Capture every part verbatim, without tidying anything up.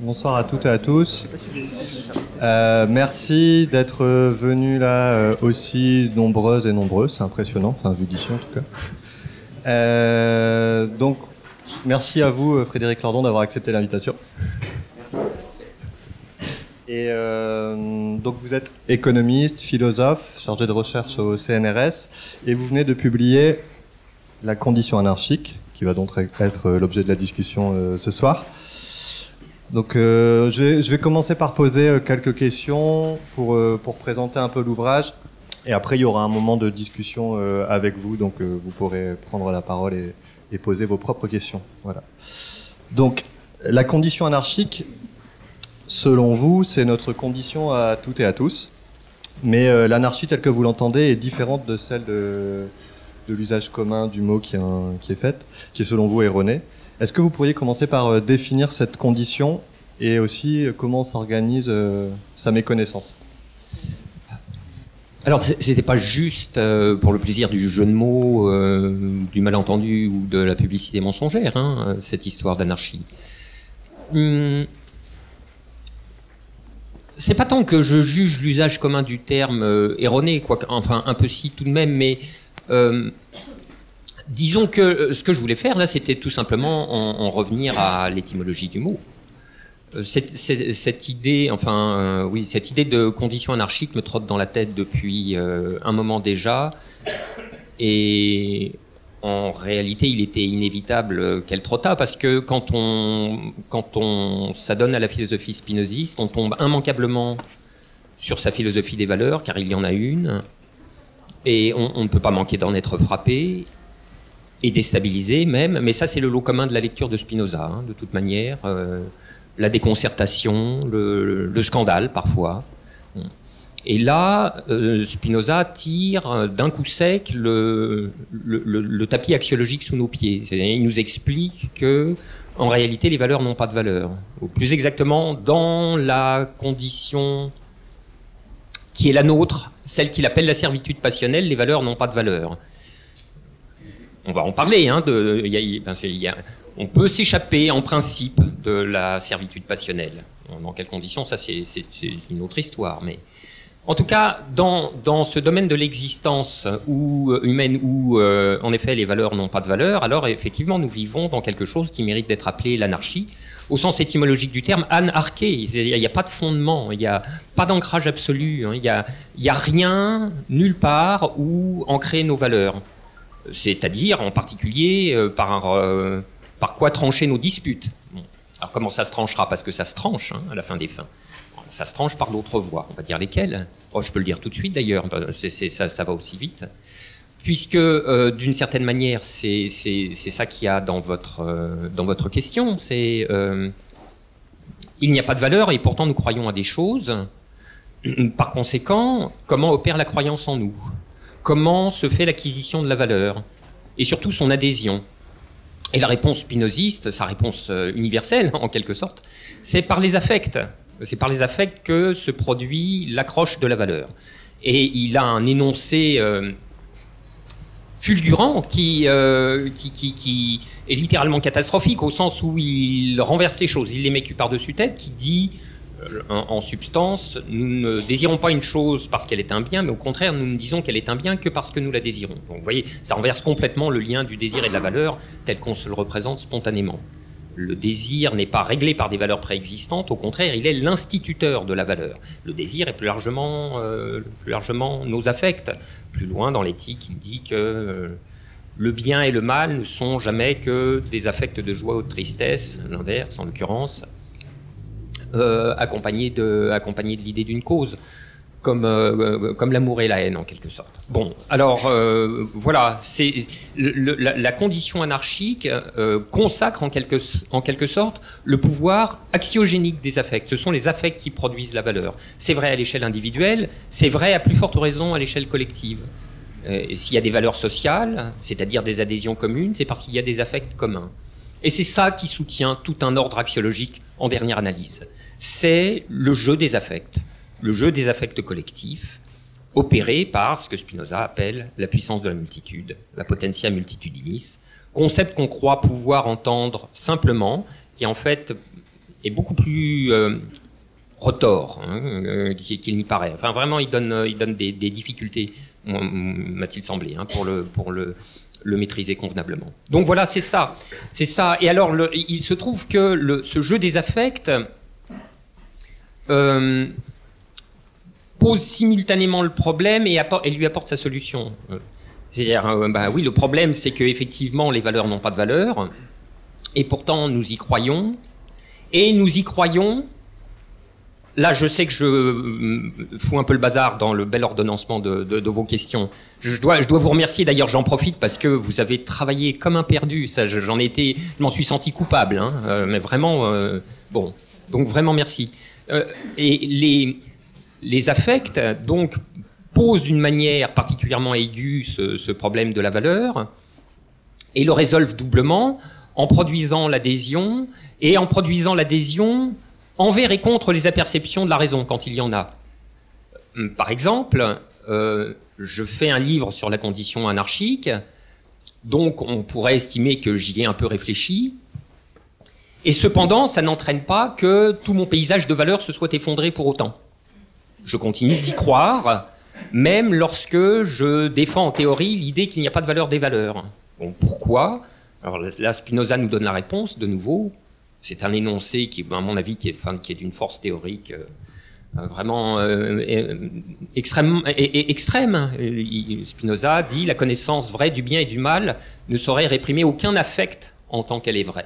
Bonsoir à toutes et à tous. Euh, merci d'être venus là euh, aussi nombreuses et nombreux, c'est impressionnant, enfin vu d'ici en tout cas. Euh, donc merci à vous Frédéric Lordon d'avoir accepté l'invitation. Et euh, donc vous êtes économiste, philosophe, chargé de recherche au C N R S, et vous venez de publier La condition anarchique, qui va donc être l'objet de la discussion euh, ce soir. Donc euh, je, vais, je vais commencer par poser euh, quelques questions pour, euh, pour présenter un peu l'ouvrage, et après il y aura un moment de discussion euh, avec vous, donc euh, vous pourrez prendre la parole et, et poser vos propres questions. Voilà. Donc la condition anarchique, selon vous, c'est notre condition à toutes et à tous, mais euh, l'anarchie telle que vous l'entendez est différente de celle de, de l'usage commun du mot qui est, un, qui est fait, qui est selon vous erroné. Est-ce que vous pourriez commencer par euh, définir cette condition et aussi euh, comment s'organise euh, sa méconnaissance? Alors, c'était pas juste euh, pour le plaisir du jeu de mots, euh, du malentendu ou de la publicité mensongère, hein, cette histoire d'anarchie. Hum, c'est pas tant que je juge l'usage commun du terme euh, erroné, quoi, enfin un peu si tout de même, mais euh, disons que ce que je voulais faire là, c'était tout simplement en, en revenir à l'étymologie du mot. Cette, cette, cette idée, enfin, euh, oui, cette idée de condition anarchique me trotte dans la tête depuis euh, un moment déjà, et en réalité, il était inévitable qu'elle trottât, parce que quand on, quand on s'adonne à la philosophie spinoziste, on tombe immanquablement sur sa philosophie des valeurs, car il y en a une, et on, on ne peut pas manquer d'en être frappé et déstabilisé même. Mais ça, c'est le lot commun de la lecture de Spinoza, hein, de toute manière. Euh, la déconcertation, le, le scandale parfois. Et là, euh, Spinoza tire d'un coup sec le, le, le, le tapis axiologique sous nos pieds. Il nous explique que, en réalité, les valeurs n'ont pas de valeur. Ou plus exactement, dans la condition qui est la nôtre, celle qu'il appelle la servitude passionnelle, les valeurs n'ont pas de valeur. On va en parler, hein, de, y a, y a, on peut s'échapper en principe de la servitude passionnelle. Dans quelles conditions, ça c'est une autre histoire. Mais en tout cas, dans, dans ce domaine de l'existence où, humaine où, euh, en effet, les valeurs n'ont pas de valeur, alors effectivement, nous vivons dans quelque chose qui mérite d'être appelé l'anarchie, au sens étymologique du terme, anarché. Il n'y a pas de fondement, il n'y a pas d'ancrage absolu, hein, il n'y a, il y a rien, nulle part, où ancrer nos valeurs. C'est-à-dire, en particulier, euh, par, euh, par quoi trancher nos disputes. Bon. Alors comment ça se tranchera? Parce que ça se tranche, hein, à la fin des fins. Bon, ça se tranche par d'autres voies. On va dire lesquelles? Oh, je peux le dire tout de suite d'ailleurs, ça, ça va aussi vite. Puisque, euh, d'une certaine manière, c'est ça qu'il y a dans votre, euh, dans votre question. C'est euh, il n'y a pas de valeur et pourtant nous croyons à des choses. Par conséquent, comment opère la croyance en nous? Comment se fait l'acquisition de la valeur et surtout son adhésion? Et la réponse spinoziste, sa réponse universelle en quelque sorte, c'est par les affects. C'est par les affects que se produit l'accroche de la valeur. Et il a un énoncé euh, fulgurant qui, euh, qui, qui, qui est littéralement catastrophique au sens où il renverse les choses, il les met cul par-dessus tête, qui dit en substance, nous ne désirons pas une chose parce qu'elle est un bien, mais au contraire, nous ne disons qu'elle est un bien que parce que nous la désirons. Donc vous voyez, ça renverse complètement le lien du désir et de la valeur tel qu'on se le représente spontanément. Le désir n'est pas réglé par des valeurs préexistantes, au contraire, il est l'instituteur de la valeur. Le désir est plus largement, euh, plus largement nos affects. Plus loin dans l'éthique, il dit que euh, le bien et le mal ne sont jamais que des affects de joie ou de tristesse, l'inverse en l'occurrence. Euh, accompagné de, accompagné de l'idée d'une cause, comme, euh, comme l'amour et la haine en quelque sorte. Bon, alors euh, voilà, c'est la, la condition anarchique euh, consacre en quelque, en quelque sorte le pouvoir axiogénique des affects. Ce sont les affects qui produisent la valeur. C'est vrai à l'échelle individuelle, c'est vrai à plus forte raison à l'échelle collective. Euh, S'il y a des valeurs sociales, c'est-à-dire des adhésions communes, c'est parce qu'il y a des affects communs. Et c'est ça qui soutient tout un ordre axiologique en dernière analyse. C'est le jeu des affects, le jeu des affects collectifs, opéré par ce que Spinoza appelle la puissance de la multitude, la potentia multitudinis, concept qu'on croit pouvoir entendre simplement, qui en fait est beaucoup plus euh, retors hein, euh, qu'il n'y paraît. Enfin, vraiment, il donne, il donne des, des difficultés, m'a-t-il semblé, hein, pour le, pour le, le maîtriser convenablement. Donc voilà, c'est ça, c'est ça. Et alors, le, il se trouve que le, ce jeu des affects euh, pose simultanément le problème et, apporte, et lui apporte sa solution. C'est-à-dire, euh, bah oui, le problème, c'est que effectivement, les valeurs n'ont pas de valeur, et pourtant, nous y croyons, et nous y croyons. Là, je sais que je fous un peu le bazar dans le bel ordonnancement de, de, de vos questions. Je dois, je dois vous remercier, d'ailleurs, j'en profite parce que vous avez travaillé comme un perdu. Ça, j'en ai été, je m'en suis senti coupable, hein, euh, mais vraiment, euh, bon, donc vraiment merci. Euh, et les, les affects, donc, posent d'une manière particulièrement aiguë ce, ce problème de la valeur et le résolvent doublement en produisant l'adhésion et en produisant l'adhésion envers et contre les aperceptions de la raison, quand il y en a. Par exemple, euh, je fais un livre sur la condition anarchique, donc on pourrait estimer que j'y ai un peu réfléchi, et cependant, ça n'entraîne pas que tout mon paysage de valeurs se soit effondré pour autant. Je continue d'y croire, même lorsque je défends en théorie l'idée qu'il n'y a pas de valeur des valeurs. Bon, pourquoi? Alors là, Spinoza nous donne la réponse, de nouveau. C'est un énoncé qui, à mon avis, qui est, enfin, qui est d'une force théorique euh, vraiment euh, extrême. Et, et, extrême. Spinoza dit « La connaissance vraie du bien et du mal ne saurait réprimer aucun affect en tant qu'elle est vraie.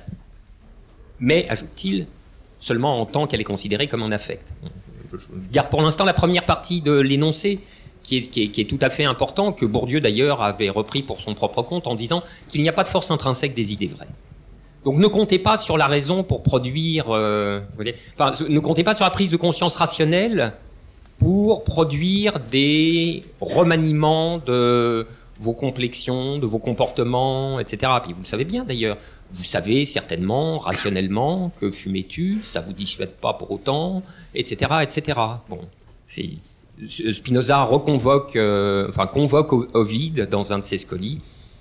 Mais, ajoute-t-il, seulement en tant qu'elle est considérée comme un affect. » Je garde pour l'instant la première partie de l'énoncé, qui est, qui, est, qui est tout à fait important, que Bourdieu d'ailleurs avait repris pour son propre compte en disant qu'il n'y a pas de force intrinsèque des idées vraies. Donc ne comptez pas sur la raison pour produire, euh, vous voyez, enfin, ne comptez pas sur la prise de conscience rationnelle pour produire des remaniements de vos complexions, de vos comportements, et cetera. Puis vous le savez bien d'ailleurs, vous savez certainement, rationnellement, que fumer tue, ça vous dissuade pas pour autant, et cetera, et cetera. Bon, Spinoza reconvoque, euh, enfin convoque Ovide dans un de ses scolies.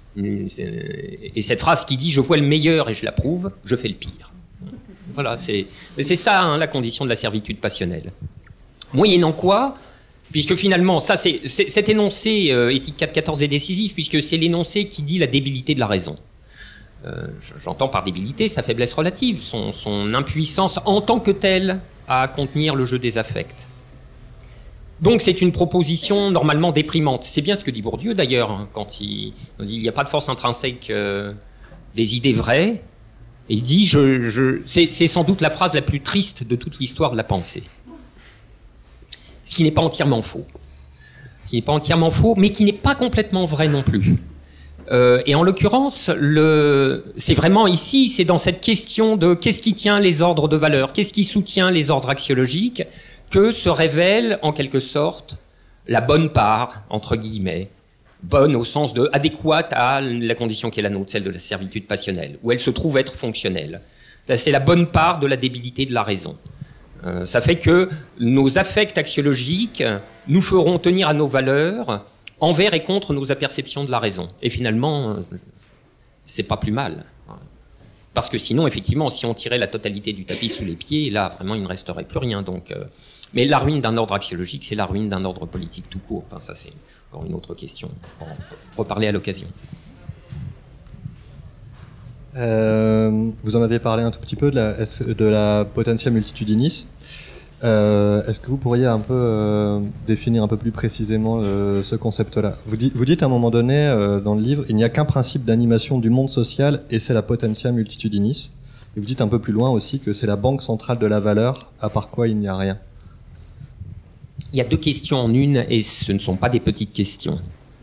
Et cette phrase qui dit « je vois le meilleur et je l'approuve, je fais le pire ». Voilà, c'est c'est ça hein, la condition de la servitude passionnelle. Moyennant quoi, puisque finalement, ça c'est cet énoncé euh, éthique quatre quatorze est décisif, puisque c'est l'énoncé qui dit la débilité de la raison. Euh, J'entends par débilité sa faiblesse relative, son, son impuissance en tant que telle à contenir le jeu des affects. Donc c'est une proposition normalement déprimante. C'est bien ce que dit Bourdieu d'ailleurs, hein, quand il il n'y a pas de force intrinsèque euh, des idées vraies. Et il dit, je, je, c'est sans doute la phrase la plus triste de toute l'histoire de la pensée. Ce qui n'est pas entièrement faux. Ce qui n'est pas entièrement faux, mais qui n'est pas complètement vrai non plus. Euh, et en l'occurrence, le, c'est vraiment ici, c'est dans cette question de qu'est-ce qui tient les ordres de valeur, qu'est-ce qui soutient les ordres axiologiques, que se révèle en quelque sorte la bonne part, entre guillemets, bonne au sens de adéquate à la condition qui est la nôtre, celle de la servitude passionnelle, où elle se trouve être fonctionnelle. C'est la bonne part de la débilité de la raison. Euh, ça fait que nos affects axiologiques nous feront tenir à nos valeurs envers et contre nos aperceptions de la raison. Et finalement, euh, c'est pas plus mal. Parce que sinon, effectivement, si on tirait la totalité du tapis sous les pieds, là, vraiment, il ne resterait plus rien. Donc, euh, mais la ruine d'un ordre axiologique, c'est la ruine d'un ordre politique tout court. Enfin, ça, c'est encore une autre question. On va en reparler à l'occasion. Euh, vous en avez parlé un tout petit peu de la, de la potentia multitudinis. Euh, Est-ce que vous pourriez un peu euh, définir un peu plus précisément euh, ce concept-là? Vous, dites, vous dites à un moment donné euh, dans le livre, il n'y a qu'un principe d'animation du monde social et c'est la potentia multitudinis. Et vous dites un peu plus loin aussi que c'est la banque centrale de la valeur, à part quoi il n'y a rien. Il y a deux questions en une et ce ne sont pas des petites questions.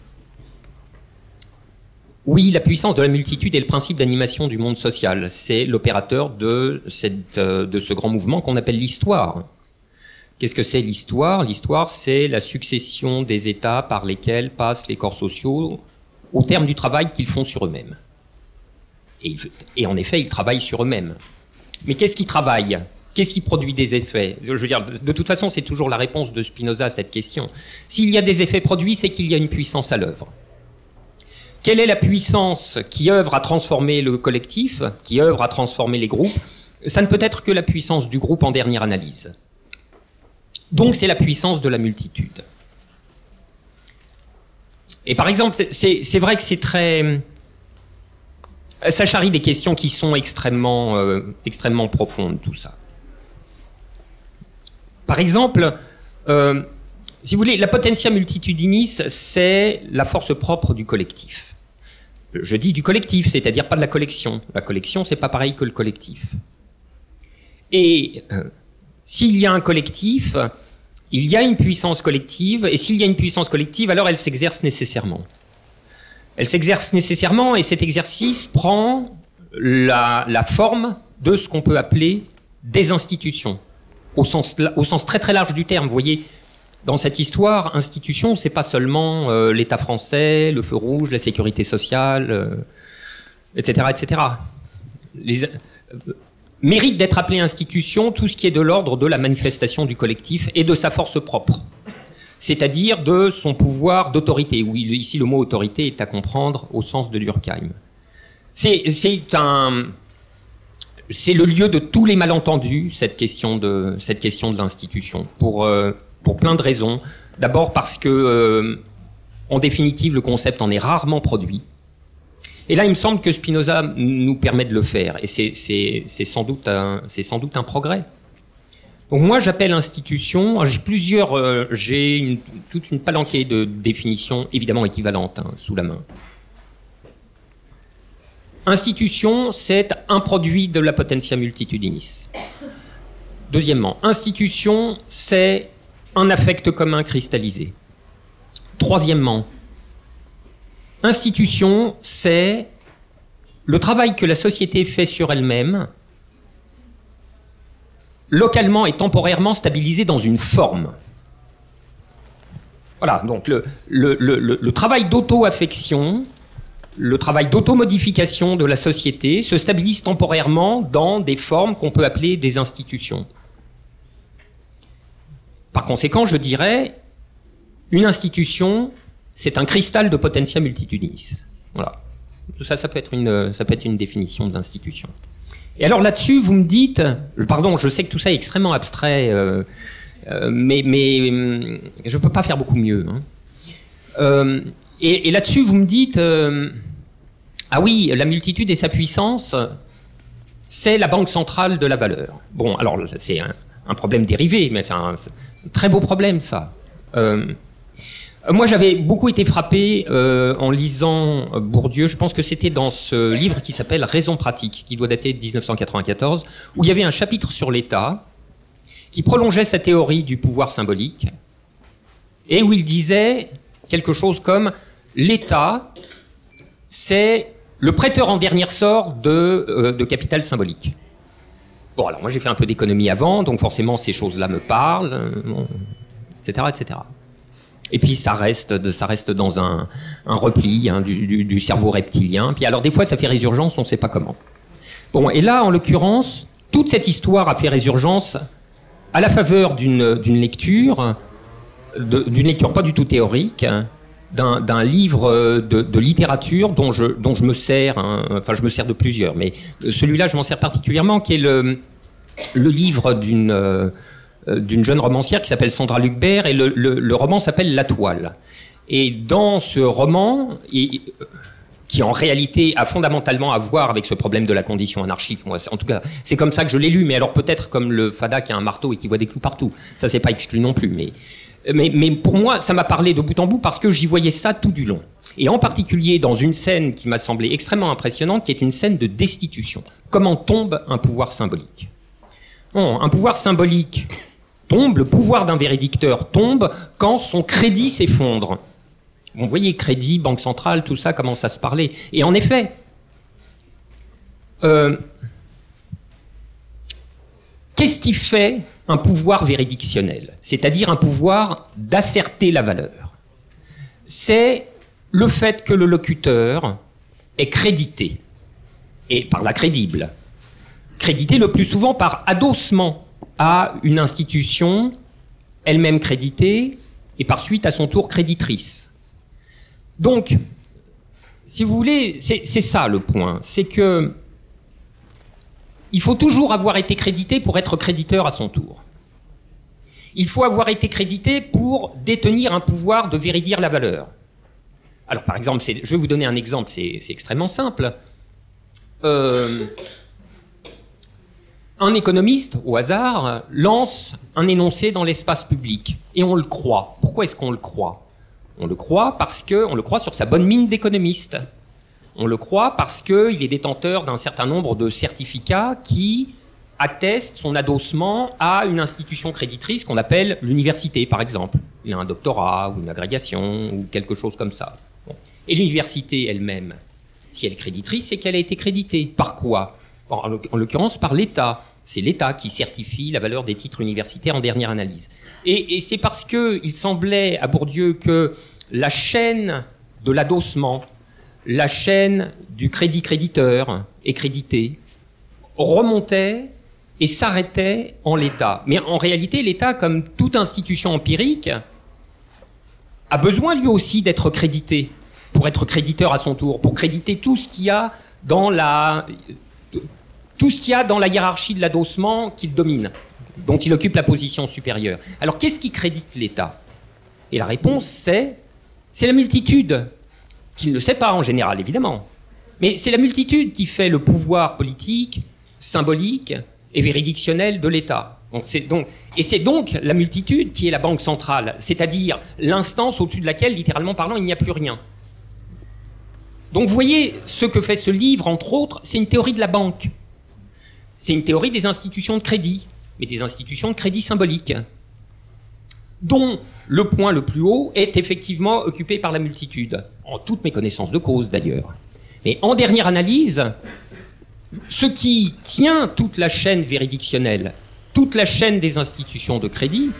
Oui, la puissance de la multitude est le principe d'animation du monde social. C'est l'opérateur de, cette, de ce grand mouvement qu'on appelle l'histoire. Qu'est-ce que c'est l'histoire? L'histoire, c'est la succession des états par lesquels passent les corps sociaux au terme du travail qu'ils font sur eux-mêmes. Et, et en effet, ils travaillent sur eux-mêmes. Mais qu'est-ce qu'ils travaillent? Qu'est-ce qui produit des effets? Je veux dire, de toute façon, c'est toujours la réponse de Spinoza à cette question. S'il y a des effets produits, c'est qu'il y a une puissance à l'œuvre. Quelle est la puissance qui œuvre à transformer le collectif, qui œuvre à transformer les groupes? ça ne peut être que la puissance du groupe en dernière analyse. Donc c'est la puissance de la multitude. Et par exemple, c'est vrai que c'est très... Ça charrie des questions qui sont extrêmement, euh, extrêmement profondes, tout ça. Par exemple, euh, si vous voulez, la potentia multitudinis, c'est la force propre du collectif. Je dis du collectif, c'est-à-dire pas de la collection. La collection, c'est pas pareil que le collectif. Et euh, s'il y a un collectif, il y a une puissance collective, et s'il y a une puissance collective, alors elle s'exerce nécessairement. Elle s'exerce nécessairement, et cet exercice prend la, la forme de ce qu'on peut appeler des institutions, au sens, au sens très très large du terme. Vous voyez, dans cette histoire, institution, c'est pas seulement euh, l'État français, le feu rouge, la sécurité sociale, euh, et cetera, et cetera. Les, euh, mérite d'être appelé institution tout ce qui est de l'ordre de la manifestation du collectif et de sa force propre, c'est-à-dire de son pouvoir d'autorité. Oui, ici le mot autorité est à comprendre au sens de Durkheim. C'est un, c'est le lieu de tous les malentendus, cette question de cette question de l'institution, pour euh, pour plein de raisons. D'abord parce que, euh, en définitive, le concept en est rarement produit. Et là, il me semble que Spinoza nous permet de le faire, et c'est sans doute un, c'est sans doute un progrès. Donc moi, j'appelle institution. J'ai plusieurs, euh, j'ai une, toute une palanquée de définitions évidemment équivalentes hein, sous la main. Institution, c'est un produit de la potentia multitudinis. Deuxièmement, institution, c'est un affect commun cristallisé. Troisièmement, institution, c'est le travail que la société fait sur elle-même, localement et temporairement stabilisé dans une forme. Voilà, donc le, le, le, le travail d'auto-affection, le travail d'automodification de la société se stabilise temporairement dans des formes qu'on peut appeler des institutions. Par conséquent, je dirais, une institution, c'est un cristal de potentia multitudinis. Voilà. Ça, ça peut être une, ça peut être une définition d'institution. Et alors là-dessus, vous me dites, pardon, je sais que tout ça est extrêmement abstrait, euh, euh, mais, mais je peux pas faire beaucoup mieux. Hein. Euh, et et là-dessus, vous me dites, euh, ah oui, la multitude et sa puissance, c'est la banque centrale de la valeur. Bon, alors c'est un, un problème dérivé, mais c'est un, un très beau problème, ça. Euh, Moi, j'avais beaucoup été frappé euh, en lisant Bourdieu. Je pense que c'était dans ce livre qui s'appelle Raison pratique, qui doit dater de mille neuf cent quatre-vingt-quatorze, où il y avait un chapitre sur l'État qui prolongeait sa théorie du pouvoir symbolique et où il disait quelque chose comme l'État, c'est le prêteur en dernier ressort de, euh, de capital symbolique. Bon, alors moi j'ai fait un peu d'économie avant, donc forcément ces choses-là me parlent, euh, bon, et cetera, et cetera. Et puis ça reste, ça reste dans un, un repli hein, du, du, du cerveau reptilien. Puis alors des fois ça fait résurgence, on ne sait pas comment. Bon, et là en l'occurrence, toute cette histoire a fait résurgence à la faveur d'une d'une lecture, d'une lecture pas du tout théorique, hein, d'un d'un livre de, de littérature dont je dont je me sers, hein, enfin je me sers de plusieurs, mais celui-là je m'en sers particulièrement, qui est le le livre d'une euh, d'une jeune romancière qui s'appelle Sandra Lucbert, et le, le, le roman s'appelle La Toile. Et dans ce roman, et, qui en réalité a fondamentalement à voir avec ce problème de la condition anarchique, moi, en tout cas, c'est comme ça que je l'ai lu, mais alors peut-être comme le Fada qui a un marteau et qui voit des clous partout, ça c'est pas exclu non plus, mais, mais, mais pour moi, ça m'a parlé de bout en bout parce que j'y voyais ça tout du long. Et en particulier dans une scène qui m'a semblé extrêmement impressionnante, qui est une scène de destitution. Comment tombe un pouvoir symbolique? Bon, un pouvoir symbolique tombe, le pouvoir d'un vérédicteur tombe quand son crédit s'effondre. Bon, vous voyez, crédit, banque centrale, tout ça commence à se parler. Et en effet, euh, qu'est-ce qui fait un pouvoir vérédictionnel? C'est-à-dire un pouvoir d'asserter la valeur. C'est le fait que le locuteur est crédité, et par la crédible. Crédité le plus souvent par adossement à une institution elle-même créditée et par suite à son tour créditrice. Donc, si vous voulez, c'est ça le point, c'est que il faut toujours avoir été crédité pour être créditeur à son tour. Il faut avoir été crédité pour détenir un pouvoir de véridier la valeur. Alors, par exemple, c'est, je vais vous donner un exemple, c'est, c'est extrêmement simple. Euh, un économiste, au hasard, lance un énoncé dans l'espace public, et on le croit. Pourquoi est-ce qu'on le croit? On le croit parce qu'on le croit sur sa bonne mine d'économiste. On le croit parce qu'il est détenteur d'un certain nombre de certificats qui attestent son adossement à une institution créditrice qu'on appelle l'université, par exemple. Il a un doctorat, ou une agrégation, ou quelque chose comme ça. Bon. Et l'université elle-même, si elle est créditrice, c'est qu'elle a été créditée. Par quoi? En l'occurrence, par l'État. C'est l'État qui certifie la valeur des titres universitaires en dernière analyse. Et, et c'est parce qu'il semblait à Bourdieu que la chaîne de l'adossement, la chaîne du crédit créditeur et crédité remontait et s'arrêtait en l'État. Mais en réalité, l'État, comme toute institution empirique, a besoin lui aussi d'être crédité, pour être créditeur à son tour, pour créditer tout ce qu'il y a dans la, tout ce qu'il y a dans la hiérarchie de l'adossement qu'il domine, dont il occupe la position supérieure. Alors qu'est-ce qui crédite l'État? Et la réponse, c'est, c'est la multitude, qui ne le sait pas en général, évidemment. Mais c'est la multitude qui fait le pouvoir politique, symbolique et juridictionnel de l'État. Donc c'est donc, et c'est donc la multitude qui est la banque centrale, c'est-à-dire l'instance au-dessus de laquelle, littéralement parlant, il n'y a plus rien. Donc vous voyez, ce que fait ce livre, entre autres, c'est une théorie de la banque. C'est une théorie des institutions de crédit, mais des institutions de crédit symboliques, dont le point le plus haut est effectivement occupé par la multitude, en toute méconnaissance de cause d'ailleurs. Mais en dernière analyse, ce qui tient toute la chaîne juridictionnelle, toute la chaîne des institutions de crédit,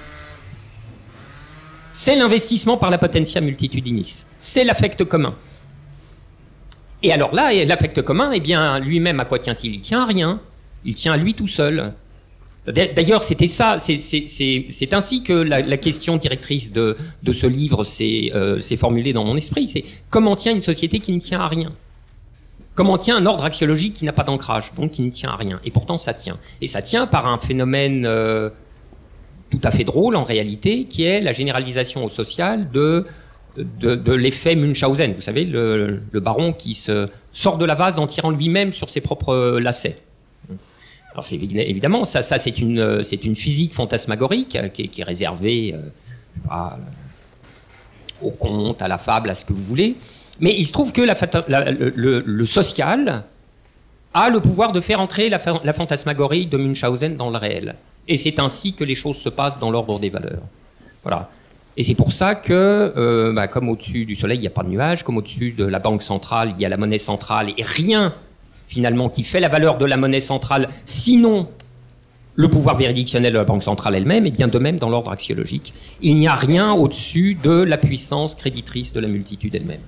c'est l'investissement par la potentia multitudinis, c'est l'affect commun. Et alors là, l'affect commun, eh bien, lui-même, à quoi tient-il? Il tient à rien, il tient à lui tout seul. D'ailleurs, c'était ça, c'est, c'est, c'est, c'est ainsi que la, la question directrice de, de ce livre s'est, euh, s'est formulée dans mon esprit, c'est comment tient une société qui ne tient à rien? Comment tient un ordre axiologique qui n'a pas d'ancrage, donc qui ne tient à rien? Et pourtant, ça tient. Et ça tient par un phénomène euh, tout à fait drôle, en réalité, qui est la généralisation au social de, de, de l'effet Munchausen. Vous savez, le, le baron qui se sort de la vase en tirant lui-même sur ses propres lacets. Alors, c'est, évidemment, ça, ça c'est une, c'est une physique fantasmagorique qui est, qui est réservée euh, à, au conte, à la fable, à ce que vous voulez. Mais il se trouve que la, la, le, le, le social a le pouvoir de faire entrer la, la fantasmagorie de Munchausen dans le réel. Et c'est ainsi que les choses se passent dans l'ordre des valeurs. Voilà. Et c'est pour ça que, euh, bah, comme au-dessus du soleil, il n'y a pas de nuages, comme au-dessus de la banque centrale, il y a la monnaie centrale, et rien, finalement, qui fait la valeur de la monnaie centrale, sinon le pouvoir juridictionnel de la banque centrale elle-même, et bien de même dans l'ordre axiologique. Il n'y a rien au-dessus de la puissance créditrice de la multitude elle-même.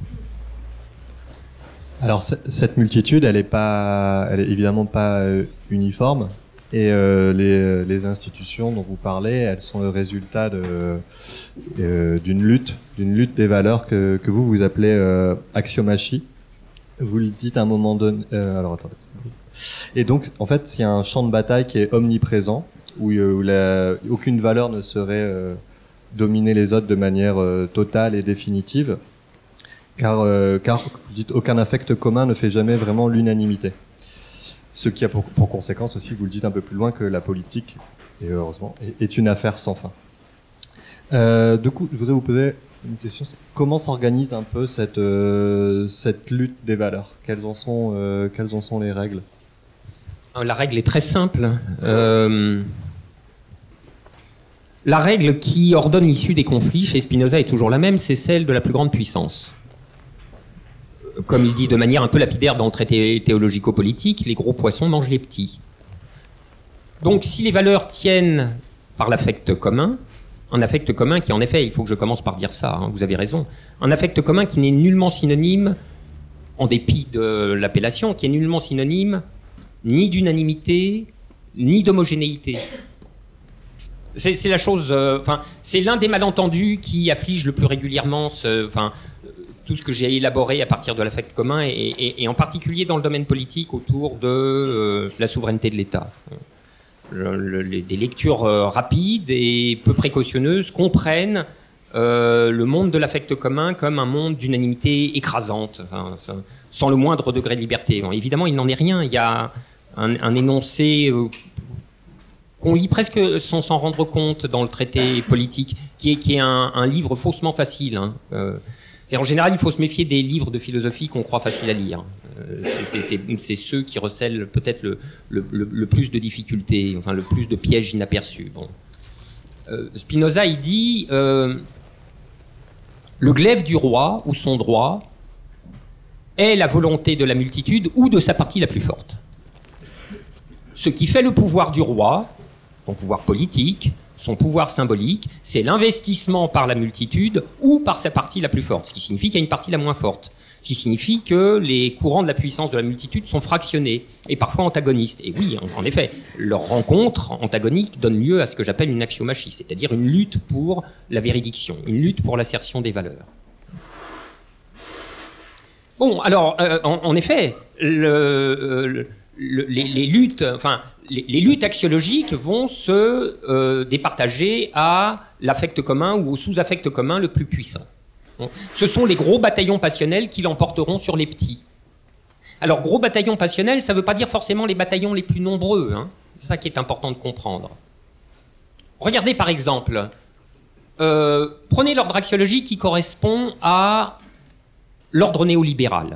Alors cette multitude, elle est pas, elle est évidemment pas euh, uniforme, et euh, les, les institutions dont vous parlez, elles sont le résultat de, euh, d'une lutte, d'une lutte des valeurs que, que vous vous appelez euh, axiomachie. Vous le dites à un moment donné. Euh, alors attendez. Et donc, en fait, il y a un champ de bataille qui est omniprésent, où, où la, aucune valeur ne saurait euh, dominer les autres de manière euh, totale et définitive. Car, euh, car vous dites, aucun affect commun ne fait jamais vraiment l'unanimité. Ce qui a pour, pour conséquence aussi, vous le dites un peu plus loin, que la politique, et heureusement, est, est une affaire sans fin. Euh, du coup, je voudrais vous poser une question, c'est comment s'organise un peu cette, euh, cette lutte des valeurs? Quelles en sont, euh, quelles en sont les règles? La règle est très simple. Euh... La règle qui ordonne l'issue des conflits chez Spinoza est toujours la même, c'est celle de la plus grande puissance. Comme il dit de manière un peu lapidaire dans le traité théologico-politique, les gros poissons mangent les petits. Donc si les valeurs tiennent par l'affect commun, un affect commun qui en effet, il faut que je commence par dire ça, hein, vous avez raison, un affect commun qui n'est nullement synonyme, en dépit de l'appellation, qui est nullement synonyme ni d'unanimité, ni d'homogénéité. C'est, c'est la chose, enfin, euh, c'est l'un des malentendus qui afflige le plus régulièrement, ce, enfin, tout ce que j'ai élaboré à partir de l'affect commun, et, et, et en particulier dans le domaine politique autour de euh, la souveraineté de l'État. Le, le, les, des lectures euh, rapides et peu précautionneuses comprennent euh, le monde de l'affect commun comme un monde d'unanimité écrasante, enfin, sans le moindre degré de liberté. Bon, évidemment, il n'en est rien. Il y a un, un énoncé euh, qu'on lit presque sans s'en rendre compte dans le traité politique, qui est, qui est un, un livre faussement facile. Hein. Euh, et en général, il faut se méfier des livres de philosophie qu'on croit faciles à lire. Euh, c'est ceux qui recèlent peut-être le, le, le, le plus de difficultés, enfin le plus de pièges inaperçus. Bon. Euh, Spinoza, il dit euh, le glaive du roi, ou son droit, est la volonté de la multitude ou de sa partie la plus forte. Ce qui fait le pouvoir du roi, son pouvoir politique, son pouvoir symbolique, c'est l'investissement par la multitude ou par sa partie la plus forte, ce qui signifie qu'il y a une partie la moins forte, ce qui signifie que les courants de la puissance de la multitude sont fractionnés et parfois antagonistes. Et oui, en, en effet, leur rencontre antagonique donne lieu à ce que j'appelle une axiomachie, c'est-à-dire une lutte pour la véridiction, une lutte pour l'assertion des valeurs. Bon, alors, euh, en, en effet, le, le, le, les, les luttes, enfin, les, les luttes axiologiques vont se euh, départager à l'affect commun ou au sous-affect commun le plus puissant. Bon. Ce sont les gros bataillons passionnels qui l'emporteront sur les petits. Alors, gros bataillons passionnels, ça ne veut pas dire forcément les bataillons les plus nombreux. Hein. C'est ça qui est important de comprendre. Regardez par exemple, euh, prenez l'ordre axiologique qui correspond à l'ordre néolibéral.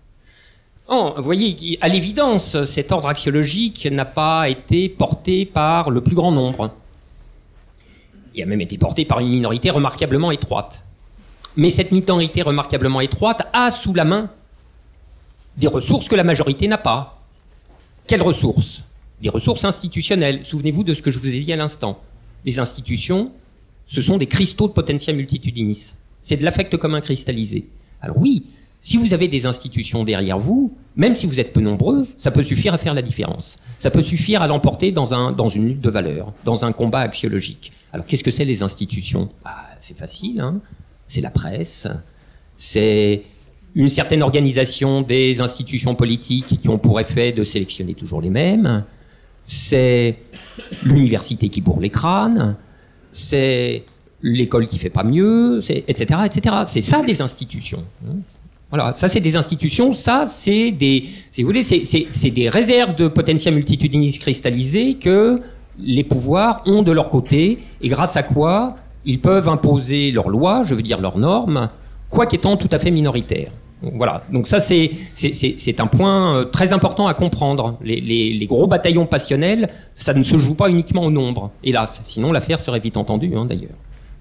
Oh, vous voyez, à l'évidence, cet ordre axiologique n'a pas été porté par le plus grand nombre. Il a même été porté par une minorité remarquablement étroite. Mais cette minorité remarquablement étroite a sous la main des ressources que la majorité n'a pas. Quelles ressources? Des ressources institutionnelles. Souvenez-vous de ce que je vous ai dit à l'instant. Les institutions, ce sont des cristaux de potentia multitudinis. C'est de l'affect commun cristallisé. Alors oui, si vous avez des institutions derrière vous, même si vous êtes peu nombreux, ça peut suffire à faire la différence. Ça peut suffire à l'emporter dans, un, dans une lutte de valeurs, dans un combat axiologique. Alors qu'est-ce que c'est les institutions? Ah, c'est facile, hein. C'est la presse, c'est une certaine organisation des institutions politiques qui ont pour effet de sélectionner toujours les mêmes, c'est l'université qui bourre les crânes, c'est l'école qui fait pas mieux, et cetera, et cetera. C'est ça des institutions. Voilà, ça c'est des institutions, ça c'est des, si vous voulez, c'est des réserves de potentia multitudinis cristallisées que les pouvoirs ont de leur côté, et grâce à quoi ils peuvent imposer leurs lois, je veux dire leurs normes, quoique étant tout à fait minoritaires. Donc, voilà, donc ça c'est un point très important à comprendre. Les, les, les gros bataillons passionnels, ça ne se joue pas uniquement au nombre, hélas, sinon l'affaire serait vite entendue hein, d'ailleurs.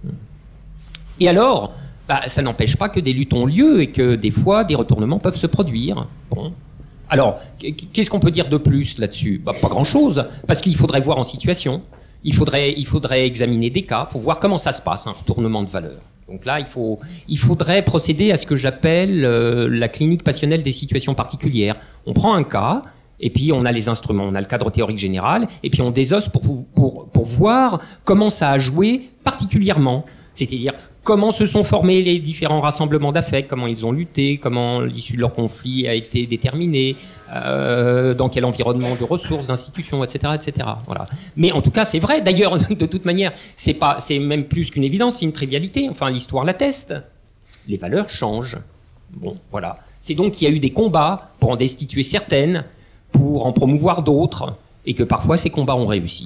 Et alors, bah, ça n'empêche pas que des luttes ont lieu et que des fois des retournements peuvent se produire. Bon. Alors, qu'est-ce qu'on peut dire de plus là-dessus? Bah, pas grand-chose, parce qu'il faudrait voir en situation. Il faudrait, il faudrait examiner des cas pour voir comment ça se passe, un retournement de valeur. Donc là, il, faut, il faudrait procéder à ce que j'appelle euh, la clinique passionnelle des situations particulières. On prend un cas, et puis on a les instruments, on a le cadre théorique général, et puis on désosse pour, pour, pour voir comment ça a joué particulièrement. C'est-à-dire comment se sont formés les différents rassemblements d'affects, comment ils ont lutté, comment l'issue de leur conflit a été déterminée, euh, dans quel environnement de ressources, d'institutions, et cetera, et cetera. Voilà. Mais en tout cas, c'est vrai. D'ailleurs, de toute manière, c'est pas, c'est même plus qu'une évidence, c'est une trivialité. Enfin, l'histoire l'atteste. Les valeurs changent. Bon, voilà. C'est donc qu'il y a eu des combats pour en destituer certaines, pour en promouvoir d'autres, et que parfois ces combats ont réussi.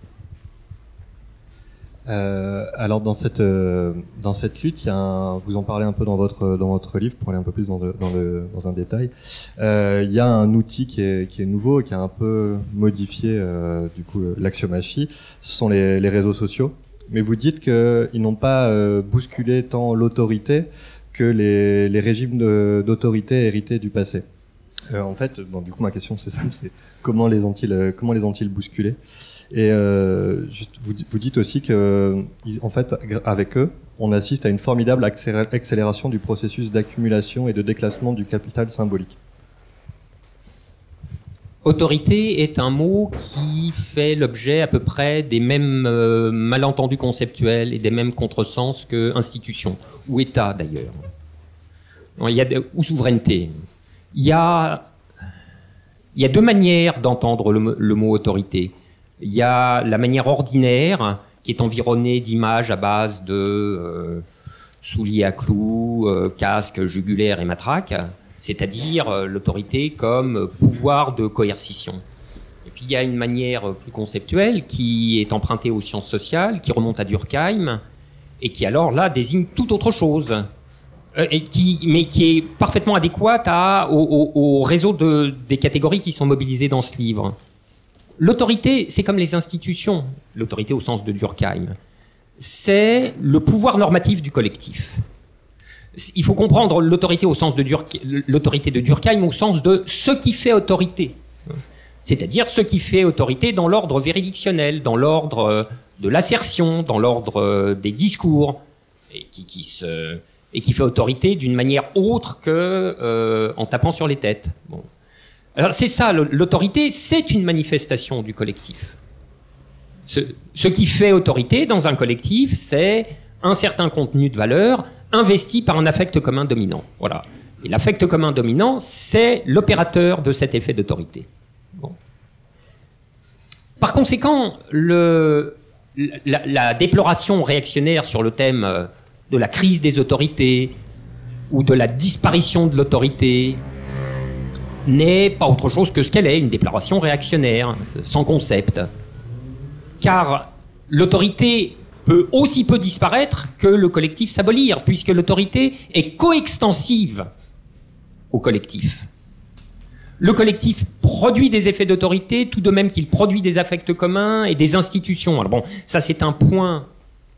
Euh, alors dans cette euh, dans cette lutte, il y a un, vous en parlez un peu dans votre dans votre livre pour aller un peu plus dans le, dans, le, dans un détail. Euh, il y a un outil qui est qui est nouveau et qui a un peu modifié euh, du coup l'axiomachie. Ce sont les, les réseaux sociaux. Mais vous dites que ils n'ont pas euh, bousculé tant l'autorité que les les régimes d'autorité hérités du passé. Euh, en fait, bon, du coup ma question c'est simple, c'est comment les ont-ils comment les ont-ils bousculés? Et euh, juste, vous, vous dites aussi que, en fait, avec eux, on assiste à une formidable accélération du processus d'accumulation et de déclassement du capital symbolique. Autorité est un mot qui fait l'objet à peu près des mêmes euh, malentendus conceptuels et des mêmes contresens que institution, ou État d'ailleurs. Il y a de, ou souveraineté. Il y a, il y a deux manières d'entendre le, le mot autorité. Il y a la manière ordinaire, qui est environnée d'images à base de euh, souliers à clous, euh, casque, jugulaire et matraque, c'est-à-dire euh, l'autorité comme pouvoir de coercition. Et puis il y a une manière plus conceptuelle qui est empruntée aux sciences sociales, qui remonte à Durkheim, et qui alors là désigne tout autre chose, euh, et qui, mais qui est parfaitement adéquate à, au, au, au réseau de, des catégories qui sont mobilisées dans ce livre. L'autorité, c'est comme les institutions, l'autorité au sens de Durkheim, c'est le pouvoir normatif du collectif. Il faut comprendre l'autorité au sens de Durkheim, l'autorité de Durkheim au sens de ce qui fait autorité, c'est-à-dire ce qui fait autorité dans l'ordre juridictionnel, dans l'ordre de l'assertion, dans l'ordre des discours, et qui, qui se, et qui fait autorité d'une manière autre que euh, en tapant sur les têtes. Bon. Alors c'est ça, l'autorité, c'est une manifestation du collectif. Ce, ce qui fait autorité dans un collectif, c'est un certain contenu de valeur investi par un affect commun dominant. Voilà. Et l'affect commun dominant, c'est l'opérateur de cet effet d'autorité. Bon. Par conséquent, le, la, la déploration réactionnaire sur le thème de la crise des autorités ou de la disparition de l'autorité n'est pas autre chose que ce qu'elle est, une déclaration réactionnaire, sans concept. Car l'autorité peut aussi peu disparaître que le collectif s'abolir, puisque l'autorité est coextensive au collectif. Le collectif produit des effets d'autorité, tout de même qu'il produit des affects communs et des institutions. Alors bon, ça c'est un point...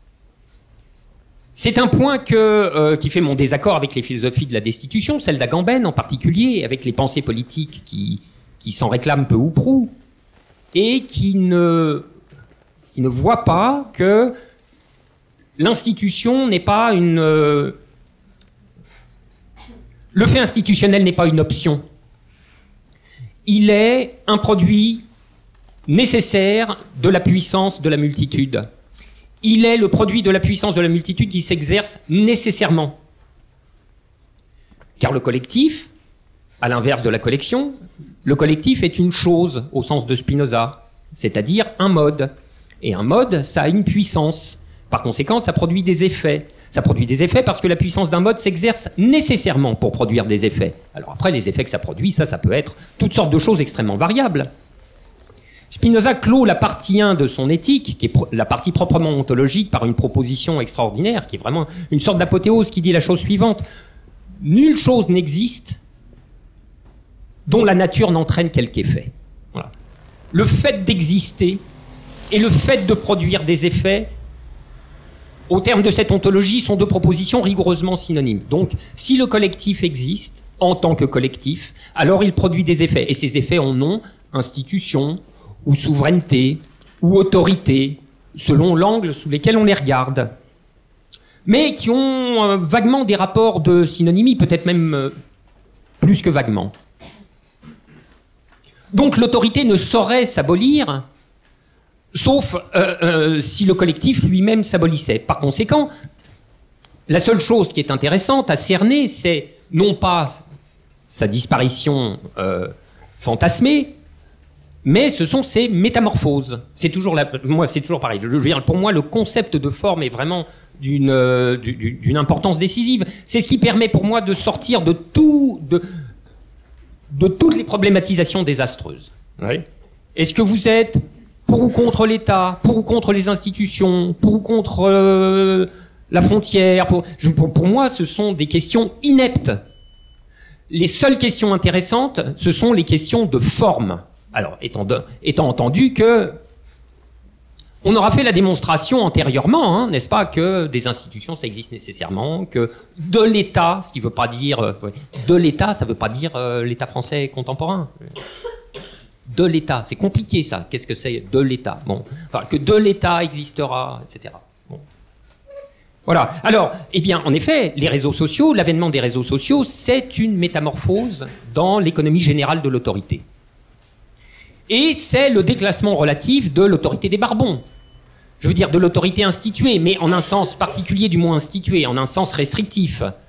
C'est un point que, euh, qui fait mon désaccord avec les philosophies de la destitution, celle d'Agamben en particulier, avec les pensées politiques qui, qui s'en réclament peu ou prou, et qui ne, qui ne voient pas que l'institution n'est pas une... Euh, le fait institutionnel n'est pas une option. Il est un produit nécessaire de la puissance de la multitude. Il est le produit de la puissance de la multitude qui s'exerce nécessairement. Car le collectif, à l'inverse de la collection, le collectif est une chose au sens de Spinoza, c'est-à-dire un mode. Et un mode, ça a une puissance. Par conséquent, ça produit des effets. Ça produit des effets parce que la puissance d'un mode s'exerce nécessairement pour produire des effets. Alors après, les effets que ça produit, ça, ça peut être toutes sortes de choses extrêmement variables. Spinoza clôt la partie un de son éthique, qui est la partie proprement ontologique, par une proposition extraordinaire, qui est vraiment une sorte d'apothéose qui dit la chose suivante. Nulle chose n'existe dont la nature n'entraîne quelque effet. Voilà. Le fait d'exister et le fait de produire des effets, au terme de cette ontologie, sont deux propositions rigoureusement synonymes. Donc, si le collectif existe, en tant que collectif, alors il produit des effets. Et ces effets ont nom, institution, ou souveraineté, ou autorité, selon l'angle sous lesquels on les regarde, mais qui ont euh, vaguement des rapports de synonymie, peut-être même euh, plus que vaguement. Donc l'autorité ne saurait s'abolir, sauf euh, euh, si le collectif lui-même s'abolissait. Par conséquent, la seule chose qui est intéressante à cerner, c'est non pas sa disparition euh, fantasmée, mais ce sont ces métamorphoses. C'est toujours la, moi, c'est toujours pareil. Je veux dire, pour moi, le concept de forme est vraiment d'une euh, d'une importance décisive. C'est ce qui permet pour moi de sortir de tout, de, de toutes les problématisations désastreuses. Oui. Est-ce que vous êtes pour ou contre l'État, pour ou contre les institutions, pour ou contre euh, la frontière pour, je, pour, pour moi, ce sont des questions ineptes. Les seules questions intéressantes, ce sont les questions de forme. Alors, étant, de, étant entendu que on aura fait la démonstration antérieurement, hein, n'est-ce pas, que des institutions, ça existe nécessairement, que de l'État, ce qui ne veut pas dire... Euh, de l'État, ça ne veut pas dire euh, l'État français contemporain. De l'État, c'est compliqué ça. Qu'est-ce que c'est de l'État? Bon, enfin, que de l'État existera, et cetera. Bon. Voilà. Alors, eh bien, en effet, les réseaux sociaux, l'avènement des réseaux sociaux, c'est une métamorphose dans l'économie générale de l'autorité. Et c'est le déclassement relatif de l'autorité des barbons. Je veux dire de l'autorité instituée, mais en un sens particulier du mot institué, en un sens restrictif.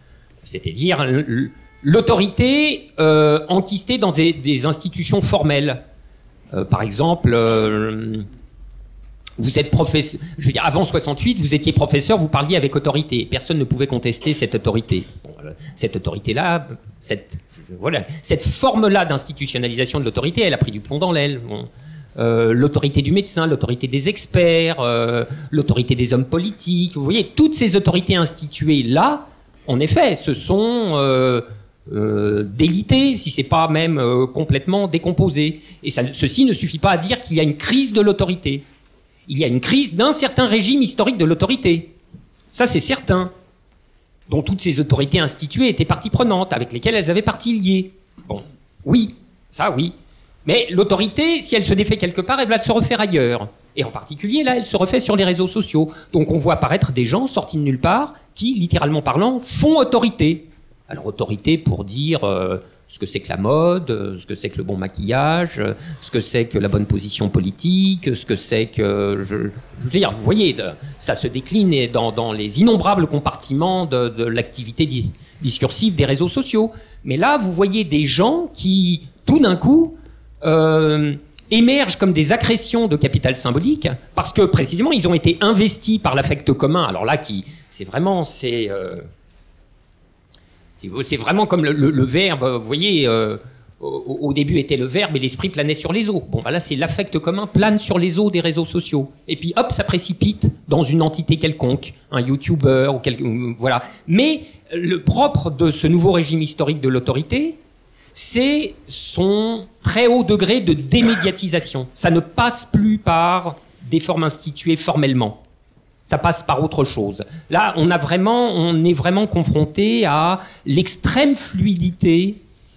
c'est-à-dire l'autorité euh, enquistée dans des, des institutions formelles. Euh, par exemple, euh, vous êtes professeur, je veux dire, avant soixante-huit, vous étiez professeur, vous parliez avec autorité. Personne ne pouvait contester cette autorité. Bon, cette autorité-là, cette, voilà, cette forme-là d'institutionnalisation de l'autorité, elle a pris du plomb dans l'aile. Bon. Euh, l'autorité du médecin, l'autorité des experts, euh, l'autorité des hommes politiques. Vous voyez, toutes ces autorités instituées là, en effet, se sont euh, euh, délitées, si c'est pas même euh, complètement décomposées. Et ça, ceci ne suffit pas à dire qu'il y a une crise de l'autorité. Il y a une crise d'un certain régime historique de l'autorité. Ça, c'est certain. Dont toutes ces autorités instituées étaient partie prenante, avec lesquelles elles avaient partie liée. Bon, oui, ça oui. Mais l'autorité, si elle se défait quelque part, elle va se refaire ailleurs. Et en particulier, là, elle se refait sur les réseaux sociaux. Donc on voit apparaître des gens sortis de nulle part qui, littéralement parlant, font autorité. Alors autorité pour dire euh, ce que c'est que la mode, euh, ce que c'est que le bon maquillage, euh, ce que c'est que la bonne position politique, ce que c'est que... Je, je veux dire, vous voyez, de, ça se décline dans, dans les innombrables compartiments de, de l'activité di- discursive des réseaux sociaux. Mais là, vous voyez des gens qui, tout d'un coup... Euh, émergent comme des accrétions de capital symbolique parce que précisément ils ont été investis par l'affect commun. Alors là, qui c'est vraiment c'est euh, c'est vraiment comme le, le, le verbe. Vous voyez, euh, au, au début était le verbe et l'esprit planait sur les eaux. Bon, bah là c'est l'affect commun plane sur les eaux des réseaux sociaux. Et puis hop, ça précipite dans une entité quelconque, un YouTuber ou quelque voilà. Mais le propre de ce nouveau régime historique de l'autorité, c'est son très haut degré de démédiatisation. Ça ne passe plus par des formes instituées formellement. Ça passe par autre chose. Là, on a vraiment, on est vraiment confronté à l'extrême fluidité,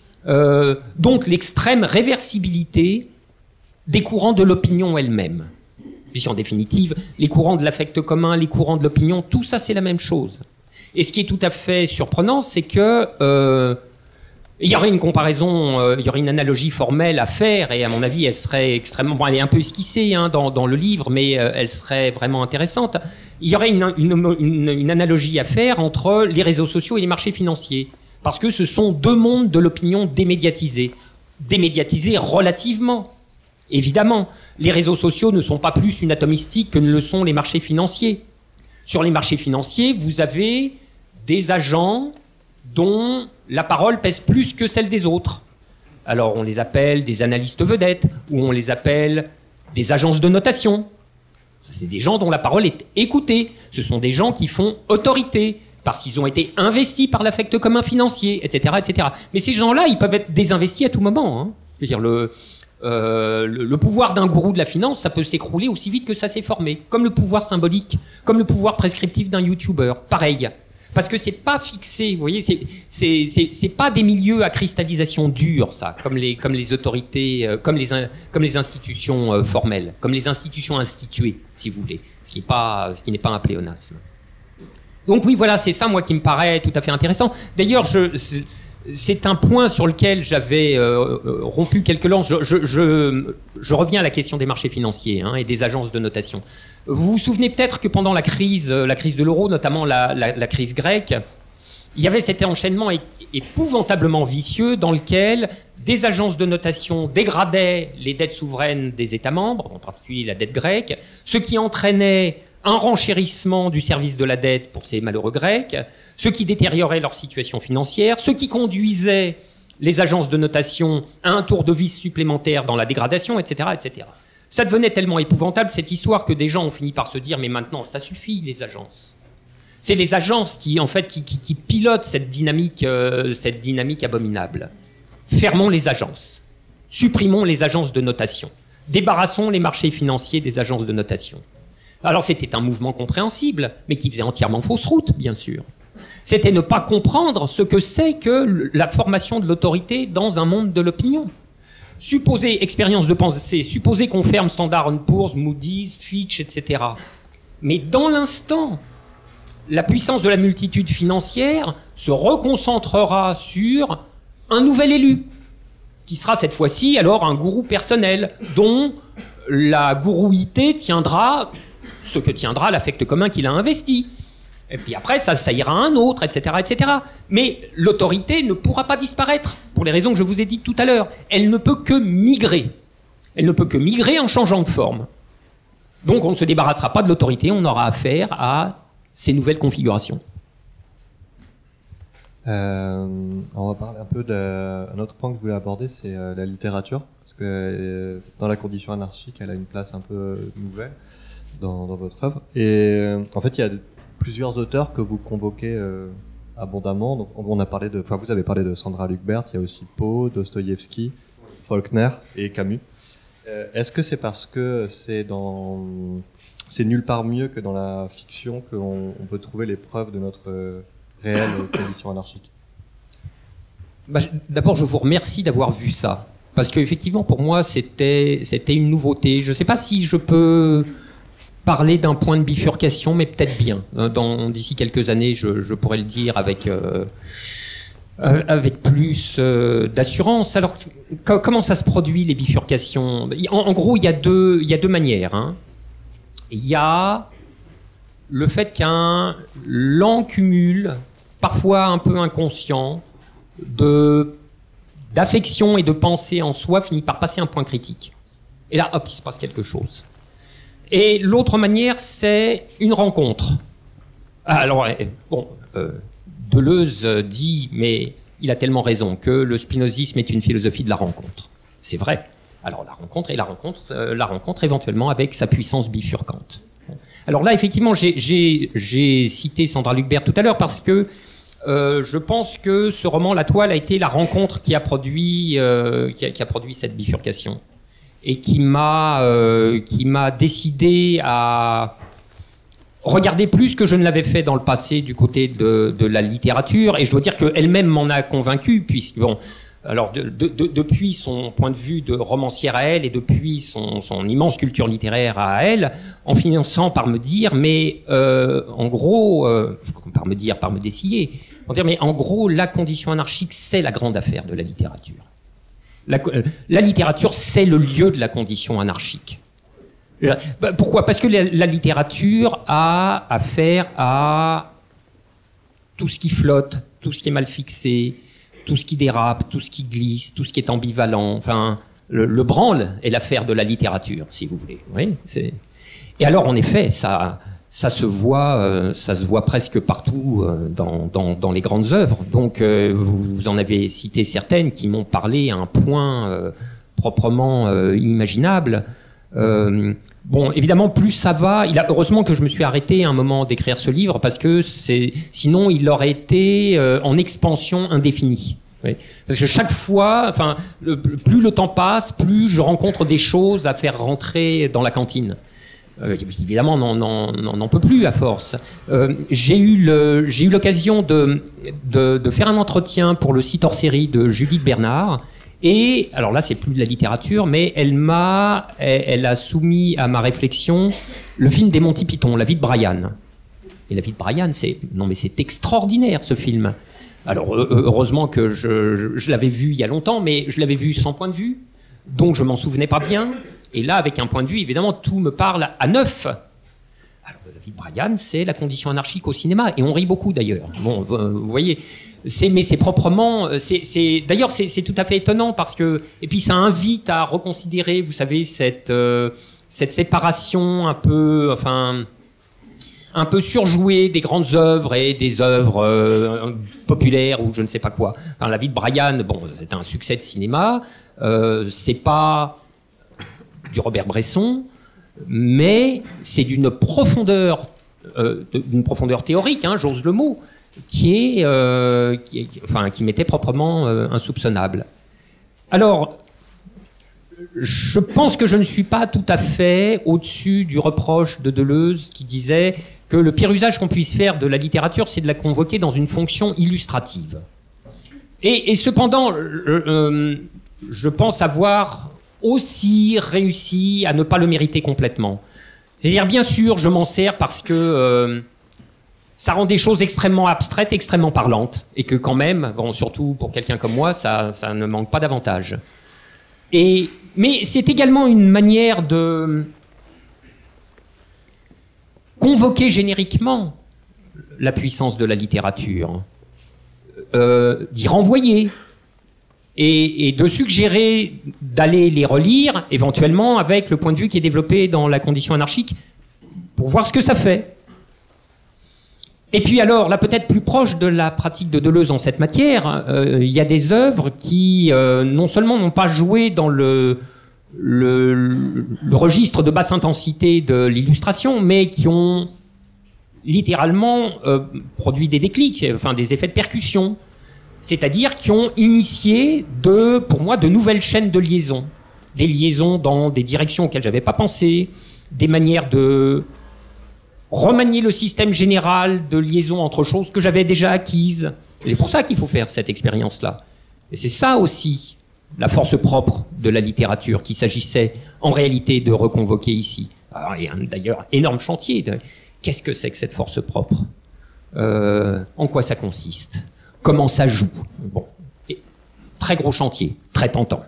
euh, donc l'extrême réversibilité des courants de l'opinion elle-même. Puisqu'en définitive, les courants de l'affect commun, les courants de l'opinion, tout ça, c'est la même chose. Et ce qui est tout à fait surprenant, c'est que euh, il y aurait une comparaison, euh, il y aurait une analogie formelle à faire, et à mon avis, elle serait extrêmement... Bon, elle est un peu esquissée hein, dans, dans le livre, mais euh, elle serait vraiment intéressante. Il y aurait une, une, une, une analogie à faire entre les réseaux sociaux et les marchés financiers, parce que ce sont deux mondes de l'opinion démédiatisés. Démédiatisés relativement. Évidemment, les réseaux sociaux ne sont pas plus une atomistique que ne le sont les marchés financiers. Sur les marchés financiers, vous avez des agents dont la parole pèse plus que celle des autres. Alors on les appelle des analystes vedettes, ou on les appelle des agences de notation. C'est des gens dont la parole est écoutée. Ce sont des gens qui font autorité, parce qu'ils ont été investis par l'affect commun financier, et cetera, et cetera. Mais ces gens-là, ils peuvent être désinvestis à tout moment. Hein. Je veux dire, le, euh, le, le pouvoir d'un gourou de la finance, ça peut s'écrouler aussi vite que ça s'est formé. Comme le pouvoir symbolique, comme le pouvoir prescriptif d'un YouTuber. Pareil. Parce que c'est pas fixé, vous voyez, c'est c'est c'est c'est pas des milieux à cristallisation dure, ça, comme les comme les autorités, euh, comme les comme les institutions euh, formelles, comme les institutions instituées, si vous voulez, ce qui est pas ce qui n'est pas un pléonasme. Donc oui, voilà, c'est ça moi qui me paraît tout à fait intéressant. D'ailleurs, je c'est un point sur lequel j'avais euh, rompu quelques lances. Je, je, je, je reviens à la question des marchés financiers hein, et des agences de notation. Vous vous souvenez peut-être que pendant la crise, la crise de l'euro, notamment la, la, la crise grecque, il y avait cet enchaînement épouvantablement vicieux dans lequel des agences de notation dégradaient les dettes souveraines des États membres, en particulier la dette grecque, ce qui entraînait un renchérissement du service de la dette pour ces malheureux Grecs, ce qui détériorait leur situation financière, ce qui conduisait les agences de notation à un tour de vis supplémentaire dans la dégradation, et cetera, et cetera. Ça devenait tellement épouvantable, cette histoire, que des gens ont fini par se dire « mais maintenant, ça suffit, les agences ». C'est les agences qui, en fait, qui, qui, qui pilotent cette dynamique, euh, cette dynamique abominable. Fermons les agences. Supprimons les agences de notation. Débarrassons les marchés financiers des agences de notation. Alors c'était un mouvement compréhensible, mais qui faisait entièrement fausse route, bien sûr. C'était ne pas comprendre ce que c'est que la formation de l'autorité dans un monde de l'opinion. Supposez, expérience de pensée, supposez qu'on ferme Standard and Poor's, Moody's, Fitch, et cetera. Mais dans l'instant, la puissance de la multitude financière se reconcentrera sur un nouvel élu, qui sera cette fois-ci alors un gourou personnel, dont la gourouité tiendra ce que tiendra l'affect commun qu'il a investi. Et puis après, ça, ça ira à un autre, et cetera, et cetera. Mais l'autorité ne pourra pas disparaître, pour les raisons que je vous ai dites tout à l'heure. Elle ne peut que migrer. Elle ne peut que migrer en changeant de forme. Donc on ne se débarrassera pas de l'autorité, on aura affaire à ces nouvelles configurations. Euh, on va parler un peu d'un autre point que je voulais aborder, c'est euh, la littérature. Parce que euh, dans la condition anarchique, elle a une place un peu nouvelle dans, dans votre œuvre. Et euh, en fait, il y a de, plusieurs auteurs que vous convoquez euh, abondamment. Donc, on a parlé de, enfin, vous avez parlé de Sandra Lucbert, il y a aussi Poe, Dostoïevski, Faulkner et Camus. Euh, Est-ce que c'est parce que c'est dans, c'est nulle part mieux que dans la fiction qu'on on peut trouver les preuves de notre euh, réelle condition anarchique? Bah, d'abord, je vous remercie d'avoir vu ça, parce qu'effectivement, pour moi, c'était c'était une nouveauté. Je ne sais pas si je peux parler d'un point de bifurcation, mais peut-être bien. Dans d'ici quelques années, je, je pourrais le dire avec euh, avec plus euh, d'assurance. Alors, comment ça se produit, les bifurcations? en, en gros, il y a deux il y a deux manières. Hein. Il y a le fait qu'un lent cumul, parfois un peu inconscient, de d'affection et de pensée en soi finit par passer un point critique. Et là, hop, il se passe quelque chose. Et l'autre manière, c'est une rencontre. Alors, bon, euh, Deleuze dit, mais il a tellement raison, que le spinozisme est une philosophie de la rencontre. C'est vrai. Alors, la rencontre et la rencontre, euh, la rencontre éventuellement avec sa puissance bifurcante. Alors là, effectivement, j'ai, j'ai, j'ai cité Sandra Lucbert tout à l'heure parce que euh, je pense que ce roman, La Toile, a été la rencontre qui a produit, euh, qui a, qui a produit cette bifurcation et qui m'a, euh, qui m'a décidé à regarder plus que je ne l'avais fait dans le passé du côté de, de la littérature. Et je dois dire qu'elle-même m'en a convaincu, puisque bon. Alors, de, de, de, depuis son point de vue de romancière à elle et depuis son, son immense culture littéraire à elle, en finissant par me dire, mais euh, en gros, euh, par me dire, par me dessiller, pour dire, mais en gros, la condition anarchique, c'est la grande affaire de la littérature. La, la littérature, c'est le lieu de la condition anarchique. Pourquoi? Parce que la, la littérature a affaire à tout ce qui flotte, tout ce qui est mal fixé, tout ce qui dérape, tout ce qui glisse, tout ce qui est ambivalent. Enfin, le, le branle est l'affaire de la littérature, si vous voulez. Oui, c'est... Et alors, en effet, ça, ça se voit, euh, ça se voit presque partout euh, dans, dans, dans les grandes œuvres. Donc, euh, vous, vous en avez cité certaines qui m'ont parlé à un point euh, proprement euh, inimaginable. Euh, Bon, évidemment, plus ça va. Il a heureusement que je me suis arrêté à un moment d'écrire ce livre parce que c'est, sinon il aurait été euh, en expansion indéfinie. Oui. Parce que chaque fois, enfin, le, plus le temps passe, plus je rencontre des choses à faire rentrer dans la cantine. Euh, évidemment, on n'en peut plus à force. Euh, j'ai eu le, j'ai eu l'occasion de, de, de faire un entretien pour le site hors série de Judith Bernard. Et, alors là, c'est plus de la littérature, mais elle m'a, elle, elle a soumis à ma réflexion le film des Monty Python, La vie de Brian. Et La vie de Brian, c'est, non mais c'est extraordinaire, ce film. Alors, heureusement que je, je, je l'avais vu il y a longtemps, mais je l'avais vu sans point de vue, donc je m'en souvenais pas bien. Et là, avec un point de vue, évidemment, tout me parle à neuf. Alors, La vie de Brian, c'est la condition anarchique au cinéma, et on rit beaucoup d'ailleurs. Bon, vous voyez... C'est, mais c'est proprement, c'est, c'est, d'ailleurs c'est, c'est tout à fait étonnant parce que, et puis ça invite à reconsidérer, vous savez, cette, euh, cette séparation un peu, enfin, un peu surjouée des grandes œuvres et des œuvres euh, populaires ou je ne sais pas quoi. Enfin, La vie de Brian, bon, c'est un succès de cinéma, euh, c'est pas du Robert Bresson, mais c'est d'une profondeur, euh, d'une profondeur théorique, hein, j'ose le mot. Qui est, euh, qui est, enfin, qui m'était proprement euh, insoupçonnable. Alors, je pense que je ne suis pas tout à fait au-dessus du reproche de Deleuze qui disait que le pire usage qu'on puisse faire de la littérature, c'est de la convoquer dans une fonction illustrative. Et, et cependant, euh, euh, je pense avoir aussi réussi à ne pas le mériter complètement. C'est-à-dire, bien sûr, je m'en sers parce que euh, ça rend des choses extrêmement abstraites, extrêmement parlantes, et que quand même, bon, surtout pour quelqu'un comme moi, ça, ça ne manque pas d'avantages. Et, mais c'est également une manière de convoquer génériquement la puissance de la littérature, euh, d'y renvoyer et, et de suggérer d'aller les relire, éventuellement avec le point de vue qui est développé dans la condition anarchique, pour voir ce que ça fait. Et puis alors, là peut-être plus proche de la pratique de Deleuze en cette matière, euh, il y a des œuvres qui euh, non seulement n'ont pas joué dans le, le, le registre de basse intensité de l'illustration, mais qui ont littéralement euh, produit des déclics, enfin des effets de percussion, c'est-à-dire qui ont initié, de, pour moi, de nouvelles chaînes de liaison, des liaisons dans des directions auxquelles j'avais pas pensé, des manières de remanier le système général de liaison entre choses que j'avais déjà acquises. C'est pour ça qu'il faut faire cette expérience-là. Et c'est ça aussi la force propre de la littérature qu'il s'agissait en réalité de reconvoquer ici. Alors, il y a d'ailleurs énorme chantier. De... Qu'est-ce que c'est que cette force propre? euh, En quoi ça consiste? Comment ça joue? Bon, et très gros chantier, très tentant.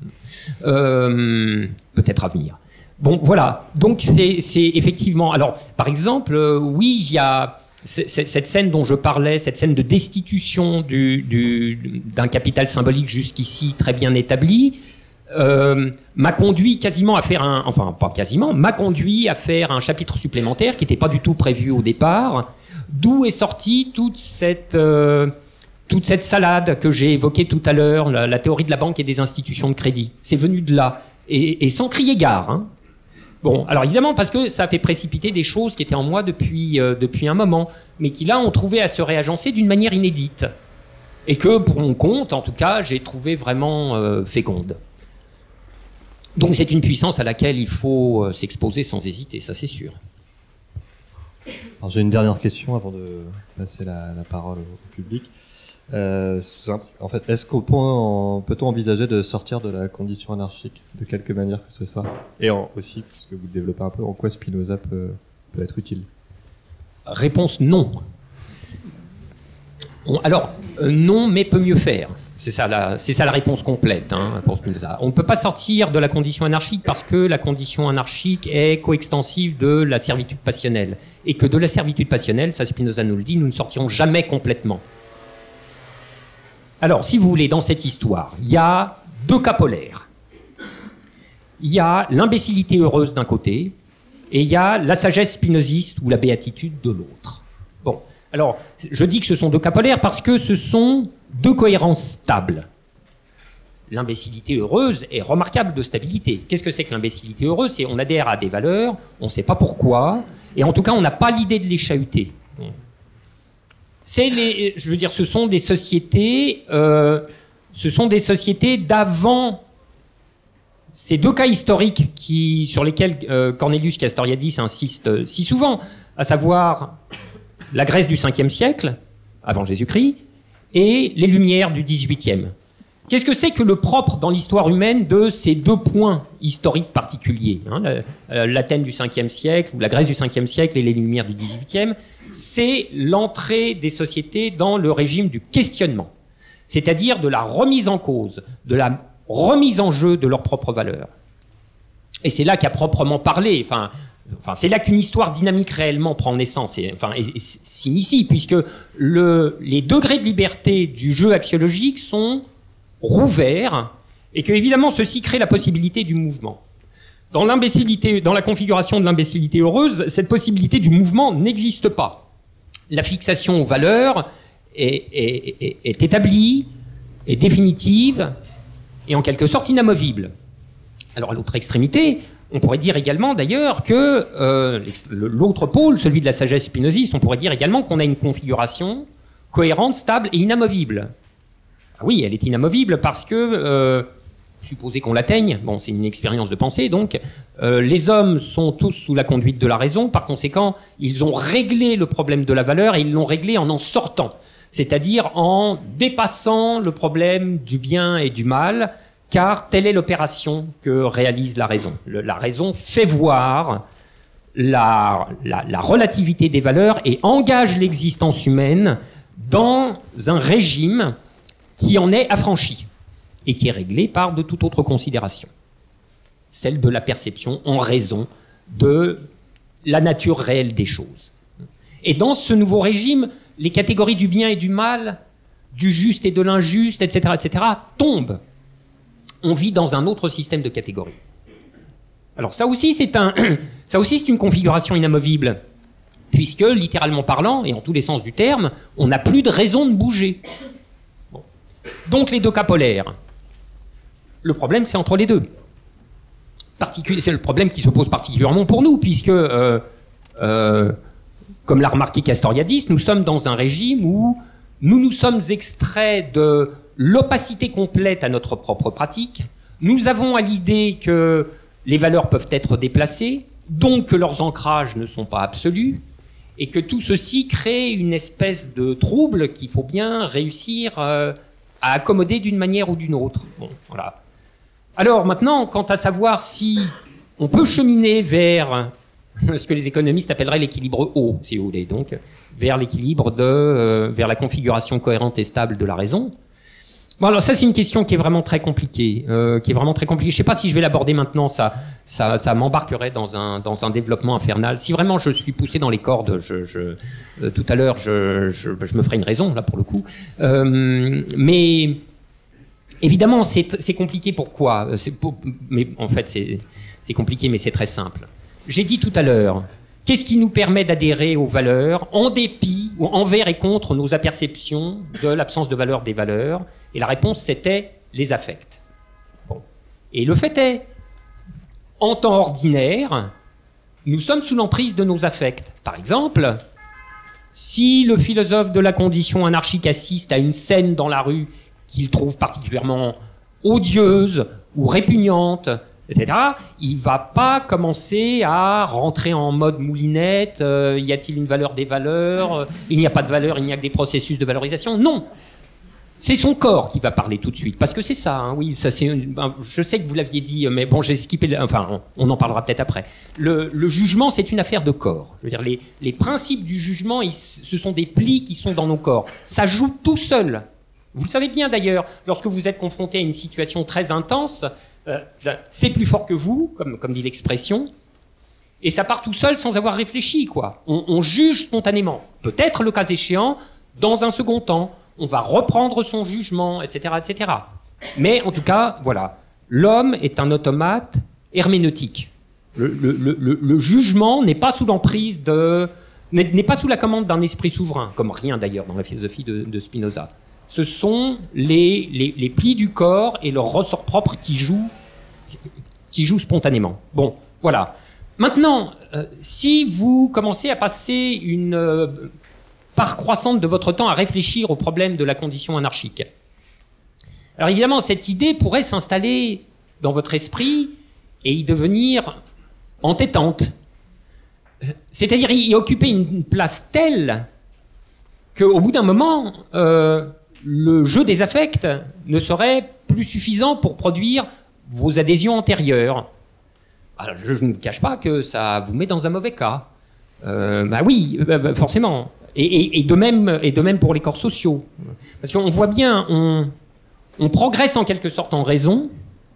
Euh, peut-être à venir. Bon, voilà. Donc, c'est effectivement... Alors, par exemple, euh, oui, il y a cette scène dont je parlais, cette scène de destitution du, du, d'un capital symbolique jusqu'ici très bien établi, euh, m'a conduit quasiment à faire un... Enfin, pas quasiment, m'a conduit à faire un chapitre supplémentaire qui n'était pas du tout prévu au départ, d'où est sortie toute cette... Euh, toute cette salade que j'ai évoquée tout à l'heure, la, la théorie de la banque et des institutions de crédit. C'est venu de là. Et, et sans crier gare, hein. Bon, alors évidemment, parce que ça fait précipiter des choses qui étaient en moi depuis, euh, depuis un moment, mais qui là ont trouvé à se réagencer d'une manière inédite. Et que, pour mon compte, en tout cas, j'ai trouvé vraiment euh, féconde. Donc c'est une puissance à laquelle il faut euh, s'exposer sans hésiter, ça c'est sûr. Alors j'ai une dernière question avant de passer la, la parole au public. Euh, en fait, est-ce qu'au point, peut-on envisager de sortir de la condition anarchique de quelque manière que ce soit? Et en, aussi, puisque vous développez un peu, en quoi Spinoza peut, peut être utile? Réponse non. On, alors, euh, non, mais peut mieux faire. C'est ça la, c'est ça la réponse complète, hein, pour Spinoza. On ne peut pas sortir de la condition anarchique parce que la condition anarchique est coextensive de la servitude passionnelle. Et que de la servitude passionnelle, ça Spinoza nous le dit, nous ne sortirons jamais complètement. Alors, si vous voulez, dans cette histoire, il y a deux cas polaires. Il y a l'imbécilité heureuse d'un côté, et il y a la sagesse spinoziste ou la béatitude de l'autre. Bon, alors, je dis que ce sont deux cas polaires parce que ce sont deux cohérences stables. L'imbécilité heureuse est remarquable de stabilité. Qu'est-ce que c'est que l'imbécilité heureuse? C'est on adhère à des valeurs, on ne sait pas pourquoi, et en tout cas, on n'a pas l'idée de les chahuter. C'est les, je veux dire, ce sont des sociétés, euh, ce sont des sociétés d'avant ces deux cas historiques qui, sur lesquels euh, Cornelius Castoriadis insiste euh, si souvent, à savoir la Grèce du cinquième siècle, avant Jésus-Christ, et les Lumières du dix-huitième. Qu'est-ce que c'est que le propre dans l'histoire humaine de ces deux points historiques particuliers, hein, l'Athènes du cinquième siècle, ou la Grèce du cinquième siècle et les Lumières du dix-huitième? C'est l'entrée des sociétés dans le régime du questionnement, c'est-à-dire de la remise en cause, de la remise en jeu de leurs propres valeurs. Et c'est là qu'à proprement parler, enfin, enfin c'est là qu'une histoire dynamique réellement prend naissance, et, enfin, et, et s'initie, puisque le, les degrés de liberté du jeu axiologique sont rouverts, et que évidemment ceci crée la possibilité du mouvement. Dans l'imbécilité, dans la configuration de l'imbécilité heureuse, cette possibilité du mouvement n'existe pas. La fixation aux valeurs est, est, est, est établie, est définitive, et en quelque sorte inamovible. Alors à l'autre extrémité, on pourrait dire également d'ailleurs que euh, l'autre pôle, celui de la sagesse spinoziste, on pourrait dire également qu'on a une configuration cohérente, stable et inamovible. Ah oui, elle est inamovible parce que, euh, supposé qu'on l'atteigne, bon, c'est une expérience de pensée, donc euh, les hommes sont tous sous la conduite de la raison, par conséquent, ils ont réglé le problème de la valeur et ils l'ont réglé en en sortant, c'est-à-dire en dépassant le problème du bien et du mal, car telle est l'opération que réalise la raison. Le, la raison fait voir la, la, la relativité des valeurs et engage l'existence humaine dans un régime qui en est affranchi et qui est réglé par de toute autre considération, celle de la perception en raison de la nature réelle des choses. Et dans ce nouveau régime, les catégories du bien et du mal, du juste et de l'injuste, et cetera, et cetera, tombent. On vit dans un autre système de catégories. Alors ça aussi, c'est un, ça aussi, c'est une configuration inamovible, puisque, littéralement parlant, et en tous les sens du terme, on n'a plus de raison de bouger. Bon. Donc les deux cas polaires. Le problème, c'est entre les deux. Particu- c'est le problème qui se pose particulièrement pour nous, puisque, euh, euh, comme l'a remarqué Castoriadis, nous sommes dans un régime où nous nous sommes extraits de l'opacité complète à notre propre pratique. Nous avons à l'idée que les valeurs peuvent être déplacées, donc que leurs ancrages ne sont pas absolus, et que tout ceci crée une espèce de trouble qu'il faut bien réussir euh, à accommoder d'une manière ou d'une autre. Bon, voilà. Alors maintenant, quant à savoir si on peut cheminer vers ce que les économistes appelleraient l'équilibre haut, si vous voulez, donc vers l'équilibre de, euh, vers la configuration cohérente et stable de la raison. Bon, alors ça c'est une question qui est vraiment très compliquée, euh, qui est vraiment très compliquée. Je sais pas si je vais l'aborder maintenant, ça, ça, ça m'embarquerait dans un, dans un développement infernal. Si vraiment je suis poussé dans les cordes, je, je, euh, tout à l'heure, je, je, je me ferai une raison là pour le coup. Euh, mais évidemment, c'est, c'est compliqué. Pourquoi ? C'est pour, mais en fait, c'est, c'est compliqué, mais c'est très simple. J'ai dit tout à l'heure, qu'est-ce qui nous permet d'adhérer aux valeurs en dépit ou envers et contre nos aperceptions de l'absence de valeur des valeurs ? Et la réponse, c'était les affects. Bon. Et le fait est, en temps ordinaire, nous sommes sous l'emprise de nos affects. Par exemple, si le philosophe de la condition anarchique assiste à une scène dans la rue qu'il trouve particulièrement odieuse ou répugnante, et cetera, il va pas commencer à rentrer en mode moulinette, euh, y a-t-il une valeur des valeurs, euh, il n'y a pas de valeur, il n'y a que des processus de valorisation. Non, c'est son corps qui va parler tout de suite, parce que c'est ça, hein, oui, ça c'est, ben, je sais que vous l'aviez dit, mais bon, j'ai skippé, le, enfin, on, on en parlera peut-être après. Le, le jugement, c'est une affaire de corps. Je veux dire, les, les principes du jugement, ils, ce sont des plis qui sont dans nos corps. Ça joue tout seul. Vous le savez bien d'ailleurs, lorsque vous êtes confronté à une situation très intense, euh, c'est plus fort que vous, comme, comme dit l'expression, et ça part tout seul sans avoir réfléchi, quoi. On, on juge spontanément. Peut-être, le cas échéant, dans un second temps, on va reprendre son jugement, et cetera, et cetera. Mais en tout cas, voilà, l'homme est un automate herméneutique. Le, le, le, le jugement n'est pas sous l'emprise de, n'est, n'est pas sous la commande d'un esprit souverain, comme rien d'ailleurs dans la philosophie de, de Spinoza. Ce sont les, les, les plis du corps et leur ressort propre qui jouent, qui jouent spontanément. Bon, voilà. Maintenant, euh, si vous commencez à passer une euh, part croissante de votre temps à réfléchir au problème de la condition anarchique, alors évidemment, cette idée pourrait s'installer dans votre esprit et y devenir entêtante. C'est-à-dire y occuper une place telle qu'au bout d'un moment, euh, le jeu des affects ne serait plus suffisant pour produire vos adhésions antérieures. Alors, je ne vous cache pas que ça vous met dans un mauvais cas. Euh, bah oui, bah, forcément. Et, et, et, de même, et de même pour les corps sociaux. Parce qu'on voit bien, on, on progresse en quelque sorte en raison,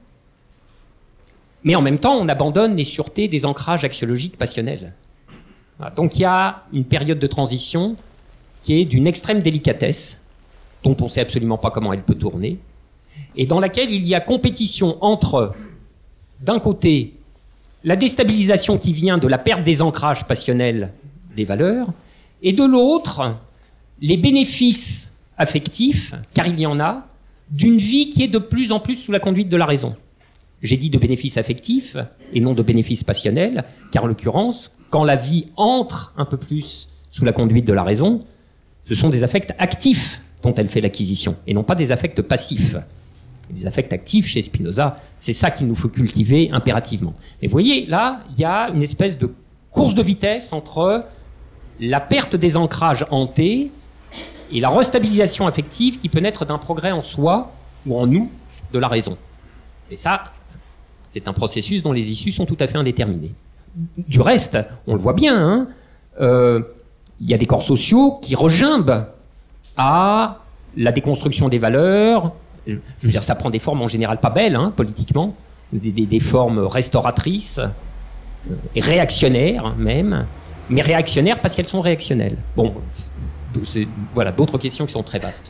mais en même temps, on abandonne les sûretés des ancrages axiologiques passionnels. Voilà. Donc il y a une période de transition qui est d'une extrême délicatesse, dont on ne sait absolument pas comment elle peut tourner, et dans laquelle il y a compétition entre, d'un côté, la déstabilisation qui vient de la perte des ancrages passionnels des valeurs, et de l'autre, les bénéfices affectifs, car il y en a, d'une vie qui est de plus en plus sous la conduite de la raison. J'ai dit de bénéfices affectifs et non de bénéfices passionnels, car en l'occurrence, quand la vie entre un peu plus sous la conduite de la raison, ce sont des affects actifs dont elle fait l'acquisition, et non pas des affects passifs. Des affects actifs, chez Spinoza, c'est ça qu'il nous faut cultiver impérativement. Et vous voyez, là, il y a une espèce de course de vitesse entre la perte des ancrages hantés et la restabilisation affective qui peut naître d'un progrès en soi ou en nous de la raison. Et ça, c'est un processus dont les issues sont tout à fait indéterminées. Du reste, on le voit bien, hein, euh, il y a des corps sociaux qui regimbent à la déconstruction des valeurs. Je veux dire, ça prend des formes en général pas belles, hein, politiquement, des, des, des formes restauratrices et réactionnaires même, mais réactionnaires parce qu'elles sont réactionnelles. Bon, c'est, voilà, d'autres questions qui sont très vastes.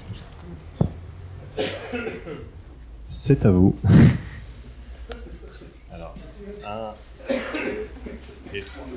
C'est à vous. Alors, un, deux et trois.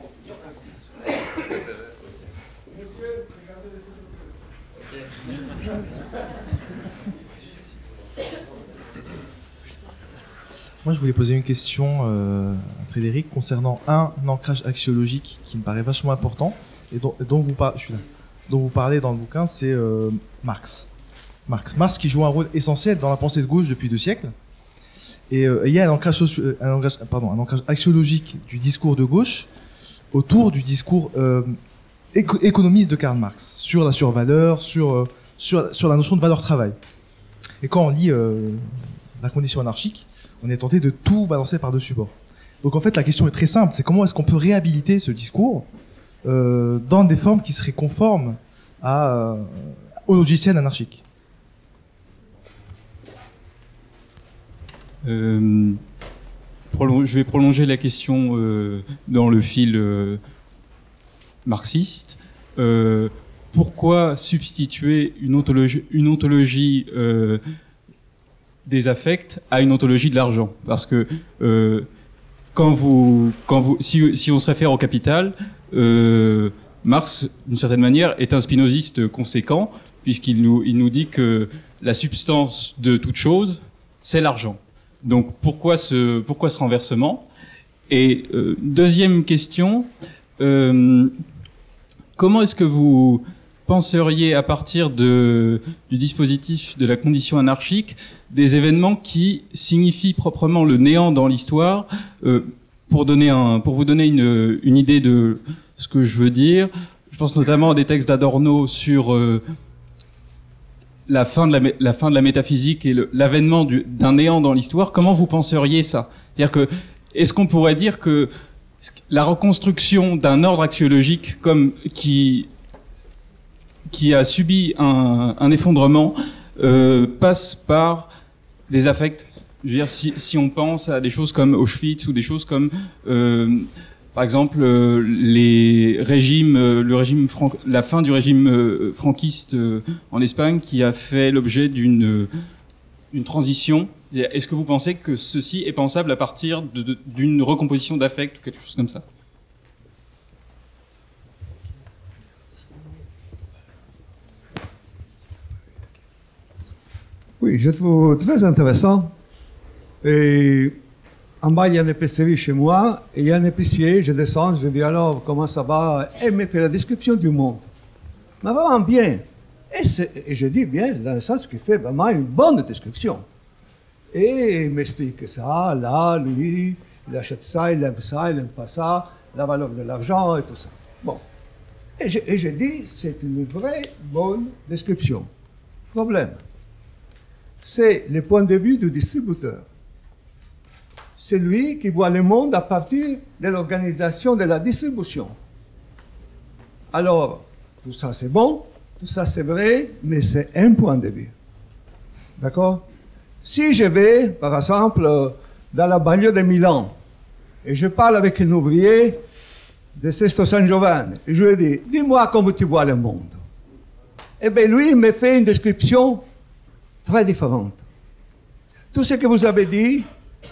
Moi, je voulais poser une question euh, à Frédéric concernant un, un ancrage axiologique qui me paraît vachement important et dont, dont, vous, par... je suis là, dont vous parlez dans le bouquin, c'est euh, Marx. Marx. Marx qui joue un rôle essentiel dans la pensée de gauche depuis deux siècles. Et euh, il y a un ancrage, socio... un, ancrage, pardon, un ancrage axiologique du discours de gauche autour du discours euh, éco économiste de Karl Marx sur la survaleur, sur, euh, sur, sur la notion de valeur-travail. Et quand on lit euh, La condition anarchique, on est tenté de tout balancer par-dessus bord. Donc en fait, la question est très simple, c'est comment est-ce qu'on peut réhabiliter ce discours euh, dans des formes qui seraient conformes à, euh, au logiciel anarchique. euh, Je vais prolonger la question euh, dans le fil euh, marxiste. Euh, pourquoi substituer une ontologie, une ontologie euh, des affects à une ontologie de l'argent? Parce que euh, quand vous, quand vous, si, si on se réfère au Capital, euh, Marx, d'une certaine manière, est un spinoziste conséquent, puisqu'il nous, il nous dit que la substance de toute chose, c'est l'argent. Donc pourquoi ce, pourquoi ce renversement? Et euh, deuxième question, euh, comment est-ce que vous penseriez, à partir de, du dispositif de la condition anarchique, des événements qui signifient proprement le néant dans l'histoire? euh, pour, donner un, pour vous donner une, une idée de ce que je veux dire, je pense notamment à des textes d'Adorno sur euh, la, fin de la, la fin de la métaphysique et l'avènement d'un néant dans l'histoire. Comment vous penseriez ça? C'est-à-dire que, est-ce qu'on pourrait dire que la reconstruction d'un ordre axiologique comme qui qui a subi un, un effondrement euh, passe par des affects? Je veux dire, si, si on pense à des choses comme Auschwitz ou des choses comme, euh, par exemple, euh, les régimes, euh, le régime franc, la fin du régime euh, franquiste euh, en Espagne, qui a fait l'objet d'une euh, une transition. Est-ce que vous pensez que ceci est pensable à partir d'une recomposition d'affects ou quelque chose comme ça? Oui, je trouve très intéressant. Et en bas, il y a une épicerie chez moi, et il y a un épicier, je descends, je dis alors, comment ça va? Et il me fait la description du monde. Mais vraiment bien. Et, et je dis bien, dans le sens qu'il fait vraiment une bonne description. Et il m'explique ça, là, lui, il achète ça, il aime ça, il n'aime pas ça, la valeur de l'argent et tout ça. Bon. Et je, et je dis, c'est une vraie bonne description. Problème. C'est le point de vue du distributeur. C'est lui qui voit le monde à partir de l'organisation de la distribution. Alors, tout ça c'est bon, tout ça c'est vrai, mais c'est un point de vue. D'accord? Si je vais, par exemple, dans la banlieue de Milan, et je parle avec un ouvrier de Sesto San Giovanni, et je lui dis, dis-moi comment tu vois le monde. Eh bien, lui, il me fait une description très différente. Tout ce que vous avez dit,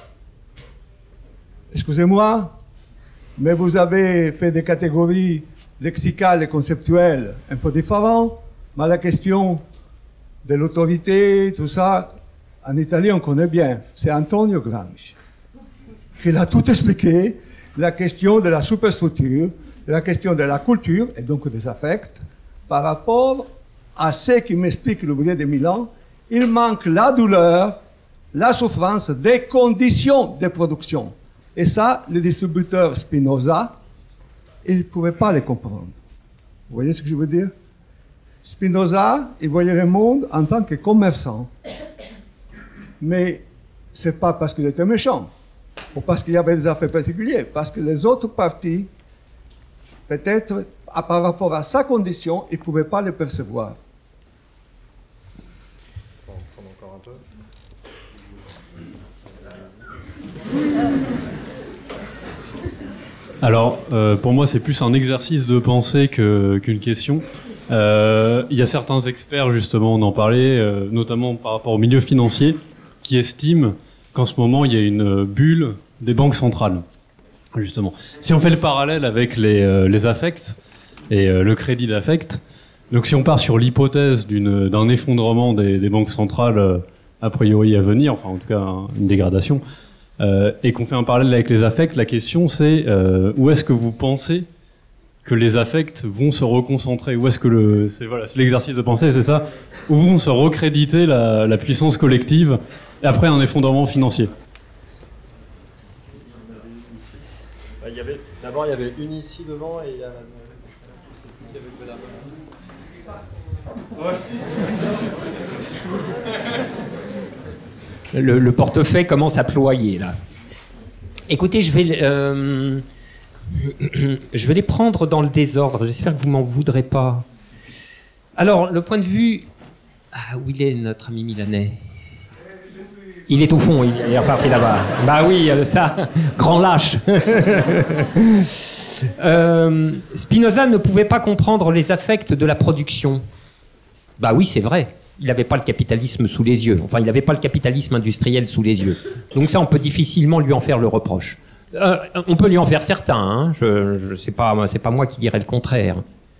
excusez-moi, mais vous avez fait des catégories lexicales et conceptuelles un peu différentes, mais la question de l'autorité, tout ça, en Italie, on connaît bien. C'est Antonio Gramsci qui a tout expliqué, la question de la superstructure, la question de la culture, et donc des affects, par rapport à ce qui m'explique l'ouvrier de Milan. Il manque la douleur, la souffrance des conditions de production. Et ça, le distributeur Spinoza, il ne pouvait pas les comprendre. Vous voyez ce que je veux dire? Spinoza, il voyait le monde en tant que commerçant. Mais ce n'est pas parce qu'il était méchant, ou parce qu'il y avait des affaires particulières, parce que les autres parties, peut-être, par rapport à sa condition, il ne pouvait pas les percevoir. Alors, euh, pour moi, c'est plus un exercice de pensée que, qu'une question. Euh, il y a certains experts, justement, on en parlait, euh, notamment par rapport au milieu financier, qui estiment qu'en ce moment, il y a une bulle des banques centrales, justement. Si on fait le parallèle avec les, euh, les affects et euh, le crédit d'affect, donc si on part sur l'hypothèse d'une, d'un effondrement des, des banques centrales euh, a priori à venir, enfin en tout cas une dégradation, euh, et qu'on fait un parallèle avec les affects, la question c'est euh, où est-ce que vous pensez que les affects vont se reconcentrer? Où est-ce que le, c'est voilà, c'est l'exercice de pensée, c'est ça? Où vont se recréditer la, la puissance collective après un effondrement financier? Il y avait, d'abord, il y avait une ici devant et il y a... Le, le portefeuille commence à ployer là. Écoutez, je vais, euh, je vais les prendre dans le désordre. J'espère que vous m'en voudrez pas. Alors, le point de vue... Ah, où il est notre ami milanais? Il est au fond, il est reparti là-bas. Bah oui, ça, grand lâche. euh, Spinoza ne pouvait pas comprendre les affects de la production. Bah oui, c'est vrai. Il n'avait pas le capitalisme sous les yeux. Enfin, il n'avait pas le capitalisme industriel sous les yeux. Donc ça, on peut difficilement lui en faire le reproche. Euh, on peut lui en faire certains. Hein. Je, je sais pas, c'est pas moi qui dirais le contraire.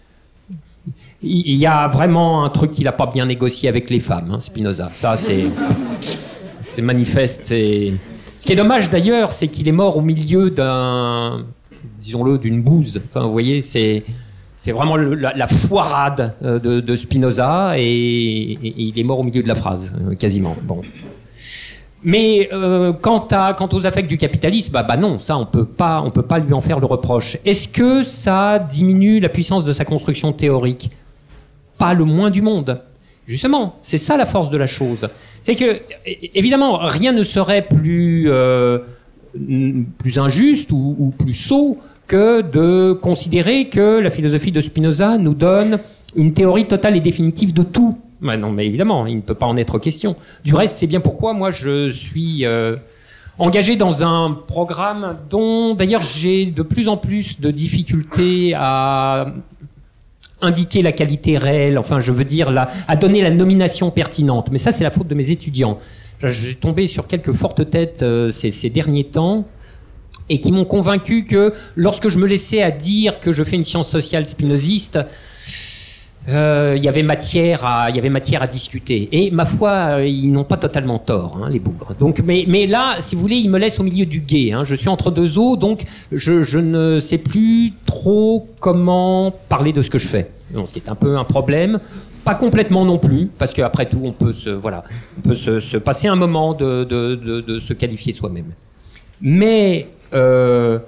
Il y a vraiment un truc qu'il n'a pas bien négocié avec les femmes, hein, Spinoza. Ça, c'est, c'est manifeste. C'est... Ce qui est dommage d'ailleurs, c'est qu'il est mort au milieu d'un, disons-le, d'une bouse. Enfin, vous voyez, c'est. C'est vraiment le, la, la foirade de, de Spinoza et, et, et il est mort au milieu de la phrase, quasiment. Bon. Mais euh, quant, à, quant aux affects du capitalisme, bah, bah non, ça on peut pas, on peut pas lui en faire le reproche. Est-ce que ça diminue la puissance de sa construction théorique? Pas le moins du monde. Justement, c'est ça la force de la chose. C'est que, évidemment, rien ne serait plus, euh, plus injuste ou, ou plus sot que de considérer que la philosophie de Spinoza nous donne une théorie totale et définitive de tout. Ben non, mais évidemment, il ne peut pas en être question. Du reste, c'est bien pourquoi moi je suis euh, engagé dans un programme dont d'ailleurs j'ai de plus en plus de difficultés à indiquer la qualité réelle, enfin je veux dire la, à donner la nomination pertinente. Mais ça c'est la faute de mes étudiants. J'ai tombé sur quelques fortes têtes euh, ces, ces derniers temps, et qui m'ont convaincu que lorsque je me laissais à dire que je fais une science sociale spinoziste, euh, il y avait matière à, il y avait matière à discuter. Et ma foi, euh, ils n'ont pas totalement tort, hein, les bougres. Donc, mais, mais là, si vous voulez, ils me laissent au milieu du gué. Hein. Je suis entre deux eaux, donc je, je ne sais plus trop comment parler de ce que je fais. Donc, ce qui est un peu un problème. Pas complètement non plus, parce qu'après tout, on peut se, voilà, on peut se, se passer un moment de, de, de, de se qualifier soi-même. Mais Euh,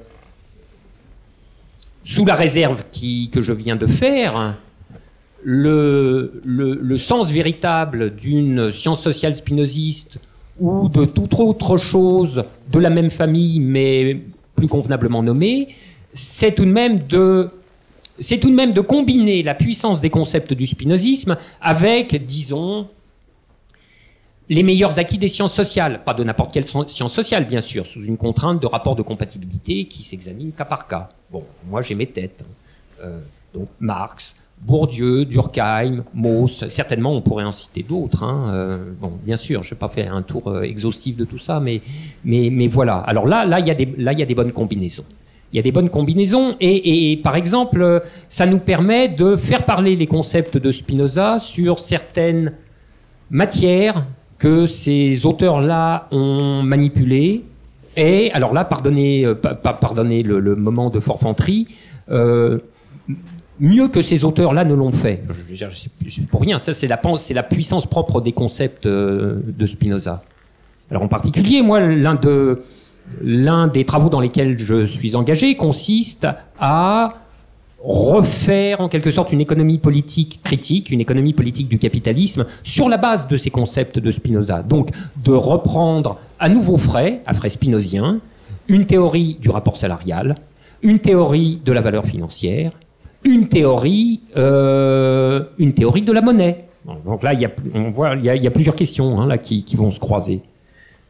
sous la réserve qui, que je viens de faire, le, le, le sens véritable d'une science sociale spinoziste ou de toute autre chose de la même famille mais plus convenablement nommée, c'est tout de même de, c'est tout de même de combiner la puissance des concepts du spinozisme avec, disons, les meilleurs acquis des sciences sociales, pas de n'importe quelle science sociale, bien sûr, sous une contrainte de rapport de compatibilité qui s'examine cas par cas. Bon, moi j'ai mes têtes. Euh, donc Marx, Bourdieu, Durkheim, Mauss, certainement on pourrait en citer d'autres. Hein. Euh, bon, bien sûr, je vais pas faire un tour euh, exhaustif de tout ça, mais, mais, mais voilà. Alors là, là, il y a des, là, il y a des bonnes combinaisons. Il y a des bonnes combinaisons et, et, et par exemple, ça nous permet de faire parler les concepts de Spinoza sur certaines matières que ces auteurs-là ont manipulé. Et alors là, pardonnez, euh, pardonnez le, le moment de forfanterie, euh, mieux que ces auteurs-là ne l'ont fait. Je, je, je, je, pour rien, ça c'est la, c'est la puissance propre des concepts euh, de Spinoza. Alors en particulier, moi, l'un de, l'un des travaux dans lesquels je suis engagé consiste à refaire en quelque sorte une économie politique critique, une économie politique du capitalisme, sur la base de ces concepts de Spinoza. Donc, de reprendre à nouveau frais, à frais spinozien, une théorie du rapport salarial, une théorie de la valeur financière, une théorie, euh, une théorie de la monnaie. Donc là, il y a, on voit, il y a, il y a plusieurs questions hein, là qui, qui vont se croiser.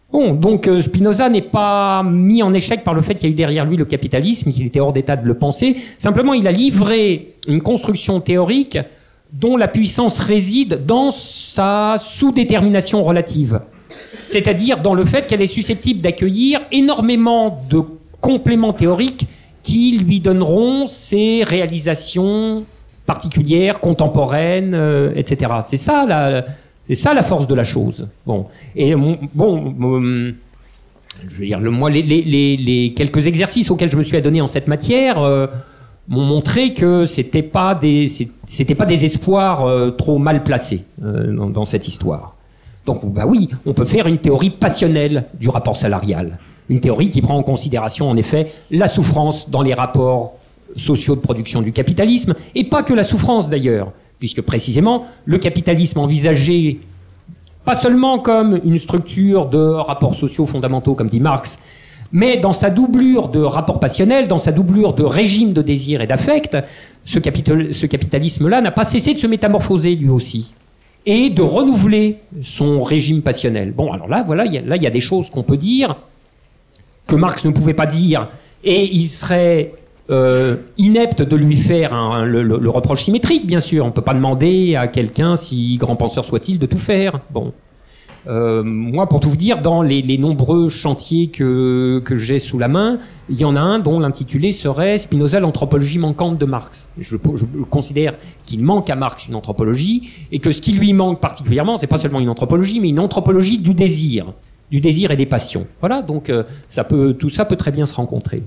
Bon, donc euh, Spinoza n'est pas mis en échec par le fait qu'il y a eu derrière lui le capitalisme, qu'il était hors d'état de le penser. Simplement, il a livré une construction théorique dont la puissance réside dans sa sous-détermination relative. C'est-à-dire dans le fait qu'elle est susceptible d'accueillir énormément de compléments théoriques qui lui donneront ses réalisations particulières, contemporaines, euh, et cetera. C'est ça la... C'est ça la force de la chose. Bon, et bon, euh, je veux dire, le, moi, les, les, les, les quelques exercices auxquels je me suis adonné en cette matière euh, m'ont montré que c'était pas des, c'était pas des espoirs euh, trop mal placés euh, dans, dans cette histoire. Donc, bah oui, on peut faire une théorie passionnelle du rapport salarial, une théorie qui prend en considération en effet la souffrance dans les rapports sociaux de production du capitalisme, et pas que la souffrance d'ailleurs. Puisque précisément, le capitalisme envisagé pas seulement comme une structure de rapports sociaux fondamentaux, comme dit Marx, mais dans sa doublure de rapports passionnels, dans sa doublure de régime de désir et d'affect, ce, capital, ce capitalisme-là n'a pas cessé de se métamorphoser lui aussi, et de renouveler son régime passionnel. Bon, alors là, voilà, y a, là, il y a des choses qu'on peut dire, que Marx ne pouvait pas dire, et il serait... Euh, inepte de lui faire un, un, le, le, le reproche symétrique, bien sûr. On ne peut pas demander à quelqu'un, si grand penseur soit-il, de tout faire. Bon, euh, moi, pour tout vous dire, dans les, les nombreux chantiers que, que j'ai sous la main, il y en a un dont l'intitulé serait Spinoza, l'anthropologie manquante de Marx. Je, je considère qu'il manque à Marx une anthropologie, et que ce qui lui manque particulièrement, c'est pas seulement une anthropologie, mais une anthropologie du désir, du désir et des passions. Voilà, donc euh, ça peut, tout ça peut très bien se rencontrer.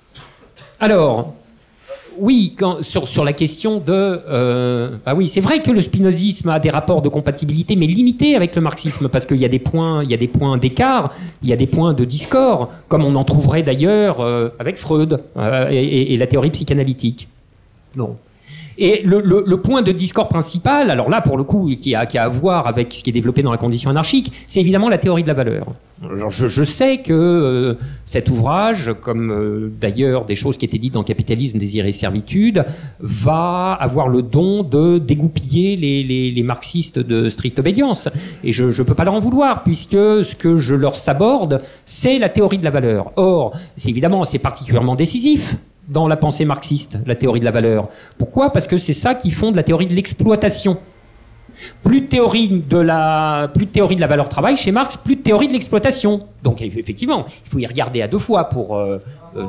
Alors, oui, quand, sur, sur la question de... Euh, bah oui, c'est vrai que le spinozisme a des rapports de compatibilité, mais limités avec le marxisme, parce qu'il y a des points, il y a des points d'écart, il y a des points de discord, comme on en trouverait d'ailleurs euh, avec Freud euh, et, et la théorie psychanalytique. Bon. Et le, le, le point de discord principal, alors là, pour le coup, qui a, qui a à voir avec ce qui est développé dans la condition anarchique, c'est évidemment la théorie de la valeur. Alors je, je sais que euh, cet ouvrage, comme euh, d'ailleurs des choses qui étaient dites dans Capitalisme, Désir et Servitude, va avoir le don de dégoupiller les, les, les marxistes de stricte obédience. Et je ne peux pas leur en vouloir, puisque ce que je leur saborde, c'est la théorie de la valeur. Or, c'est évidemment, c'est particulièrement décisif dans la pensée marxiste, la théorie de la valeur. Pourquoi ? Parce que c'est ça qui fonde la théorie de l'exploitation. Plus de théorie de la, plus de théorie de la valeur travail chez Marx, plus de théorie de l'exploitation. Donc effectivement, il faut y regarder à deux fois pour... Euh, euh,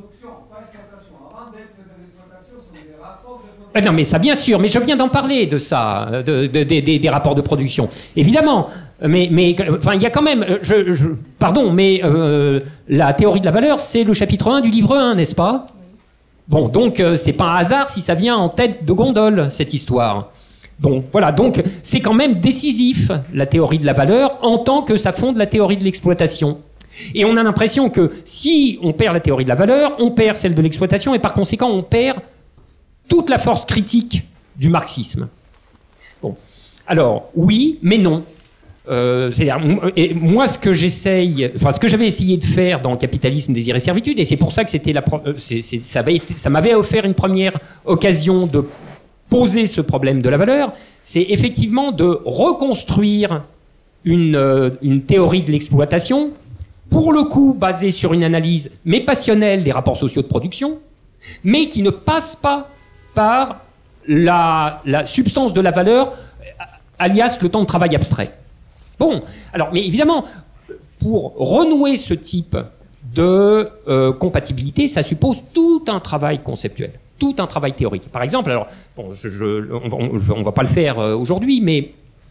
Euh, non, mais ça, bien sûr, mais je viens d'en parler de ça, de, de, de, de, des rapports de production. Évidemment, mais, mais enfin, il y a quand même, je, je, pardon, mais euh, la théorie de la valeur, c'est le chapitre un du livre un, n'est-ce pas? Bon, donc euh, c'est pas un hasard si ça vient en tête de gondole, cette histoire. Donc voilà, donc c'est quand même décisif, la théorie de la valeur, en tant que ça fonde la théorie de l'exploitation. Et on a l'impression que si on perd la théorie de la valeur, on perd celle de l'exploitation, et par conséquent, on perd toute la force critique du marxisme. Bon, alors oui, mais non. Euh, c'est-à-dire, et moi, ce que j'essaye, enfin, ce que j'avais essayé de faire dans Capitalisme, Désir et Servitude, et c'est pour ça que c'était la, c'est, c'est, ça, avait été, ça m'avait offert une première occasion de poser ce problème de la valeur, c'est effectivement de reconstruire une, euh, une théorie de l'exploitation, pour le coup basée sur une analyse, mais passionnelle, des rapports sociaux de production, mais qui ne passe pas par la, la substance de la valeur, alias le temps de travail abstrait. Bon, alors, mais évidemment, pour renouer ce type de euh, compatibilité, ça suppose tout un travail conceptuel, tout un travail théorique. Par exemple, alors, bon, je, je, on ne va pas le faire euh, aujourd'hui, mais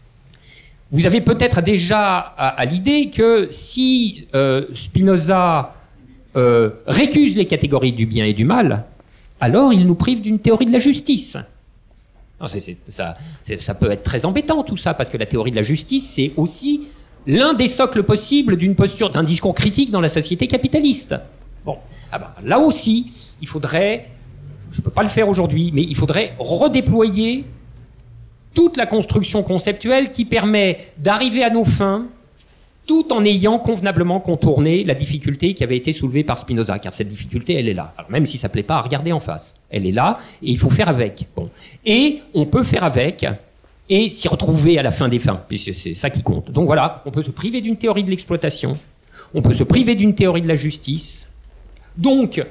vous avez peut-être déjà à, à l'idée que si euh, Spinoza euh, récuse les catégories du bien et du mal, alors il nous prive d'une théorie de la justice. Non, c'est, c'est, ça, c'est, ça peut être très embêtant tout ça, parce que la théorie de la justice, c'est aussi l'un des socles possibles d'une posture, d'un discours critique dans la société capitaliste. Bon, ah ben, là aussi, il faudrait, je ne peux pas le faire aujourd'hui, mais il faudrait redéployer toute la construction conceptuelle qui permet d'arriver à nos fins, tout en ayant convenablement contourné la difficulté qui avait été soulevée par Spinoza, car cette difficulté, elle est là. Alors, même si ça ne plaît pas à regarder en face, elle est là, et il faut faire avec. Bon. Et on peut faire avec, et s'y retrouver à la fin des fins, puisque c'est ça qui compte. Donc voilà, on peut se priver d'une théorie de l'exploitation, On peut se priver d'une théorie de la justice, donc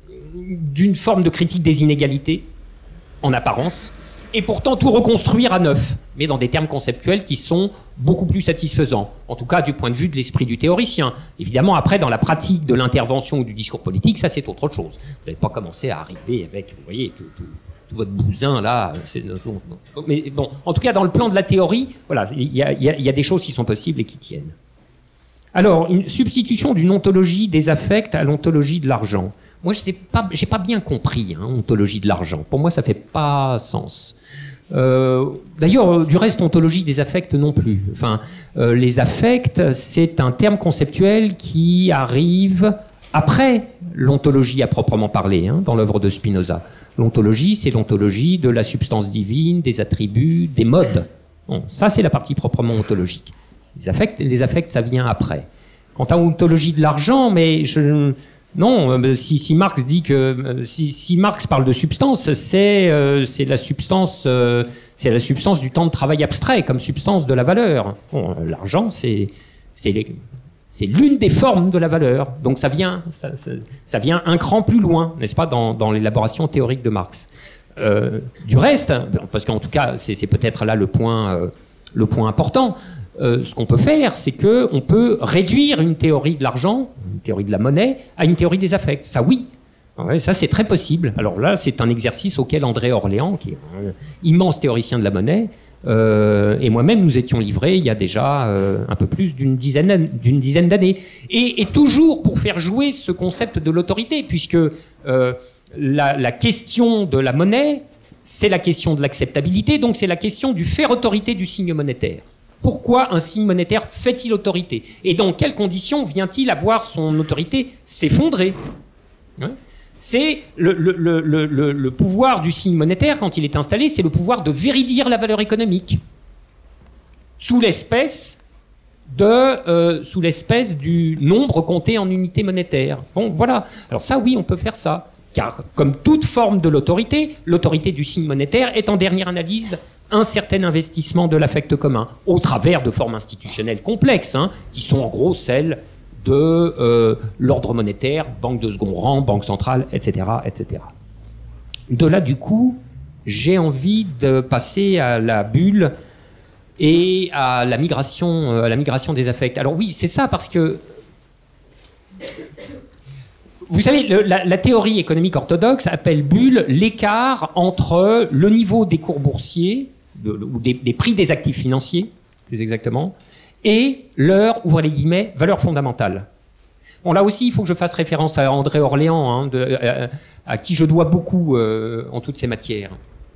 d'une forme de critique des inégalités, en apparence, et pourtant tout reconstruire à neuf, mais dans des termes conceptuels qui sont beaucoup plus satisfaisants, en tout cas du point de vue de l'esprit du théoricien. Évidemment, après, dans la pratique de l'intervention ou du discours politique, ça c'est autre chose. Vous n'allez pas commencer à arriver avec, vous voyez, tout, tout, tout votre bousin là. C'est, non, non. Mais bon, en tout cas, dans le plan de la théorie, voilà, il y a, y a, y a des choses qui sont possibles et qui tiennent. Alors, une substitution d'une ontologie des affects à l'ontologie de l'argent. Moi, je sais pas, j'ai pas bien compris, hein, ontologie de l'argent. Pour moi, ça fait pas sens. Euh, d'ailleurs, du reste, ontologie des affects non plus. Enfin, euh, les affects, c'est un terme conceptuel qui arrive après l'ontologie à proprement parler, hein, dans l'œuvre de Spinoza. L'ontologie, c'est l'ontologie de la substance divine, des attributs, des modes. Bon, ça, c'est la partie proprement ontologique. Les affects, les affects, ça vient après. Quant à l'ontologie de l'argent, mais je... Non, si, si Marx dit que si, si Marx parle de substance, c'est euh, c'est la substance, euh, c'est la substance du temps de travail abstrait comme substance de la valeur. Bon, l'argent, c'est c'est les, c'est l'une des formes de la valeur. Donc ça vient ça, ça, ça vient un cran plus loin, n'est-ce pas, dans, dans l'élaboration théorique de Marx. Euh, du reste, parce qu'en tout cas, c'est, c'est peut-être là le point euh, le point important. Euh, ce qu'on peut faire, c'est que on peut réduire une théorie de l'argent, une théorie de la monnaie, à une théorie des affects. Ça, oui. Ouais, ça, c'est très possible. Alors là, c'est un exercice auquel André Orléans, qui est un immense théoricien de la monnaie, euh, et moi-même, nous étions livrés il y a déjà euh, un peu plus d'une dizaine, d'une dizaine d'années. Et, et toujours pour faire jouer ce concept de l'autorité, puisque euh, la, la question de la monnaie, c'est la question de l'acceptabilité, donc c'est la question du faire autorité du signe monétaire. Pourquoi un signe monétaire fait-il autorité? Et dans quelles conditions vient-il avoir son autorité s'effondrer? Ouais. C'est le, le, le, le, le pouvoir du signe monétaire, quand il est installé, c'est le pouvoir de véridier la valeur économique sous l'espèce de euh, sous l'espèce du nombre compté en unités monétaires. Bon, voilà. Alors ça, oui, on peut faire ça, car comme toute forme de l'autorité, l'autorité du signe monétaire est en dernière analyse un certain investissement de l'affect commun, au travers de formes institutionnelles complexes, hein, qui sont en gros celles de euh, l'ordre monétaire, banque de second rang, banque centrale, et cetera, et cetera. De là, du coup, j'ai envie de passer à la bulle et à la migration, à la migration des affects. Alors oui, c'est ça, parce que vous savez, le, la, la théorie économique orthodoxe appelle bulle l'écart entre le niveau des cours boursiers, de, ou des, des prix des actifs financiers, plus exactement, et leur, ouvrez les guillemets, valeur fondamentale. Bon, là aussi, il faut que je fasse référence à André Orléans, hein, de, à, à qui je dois beaucoup euh, en toutes ces matières.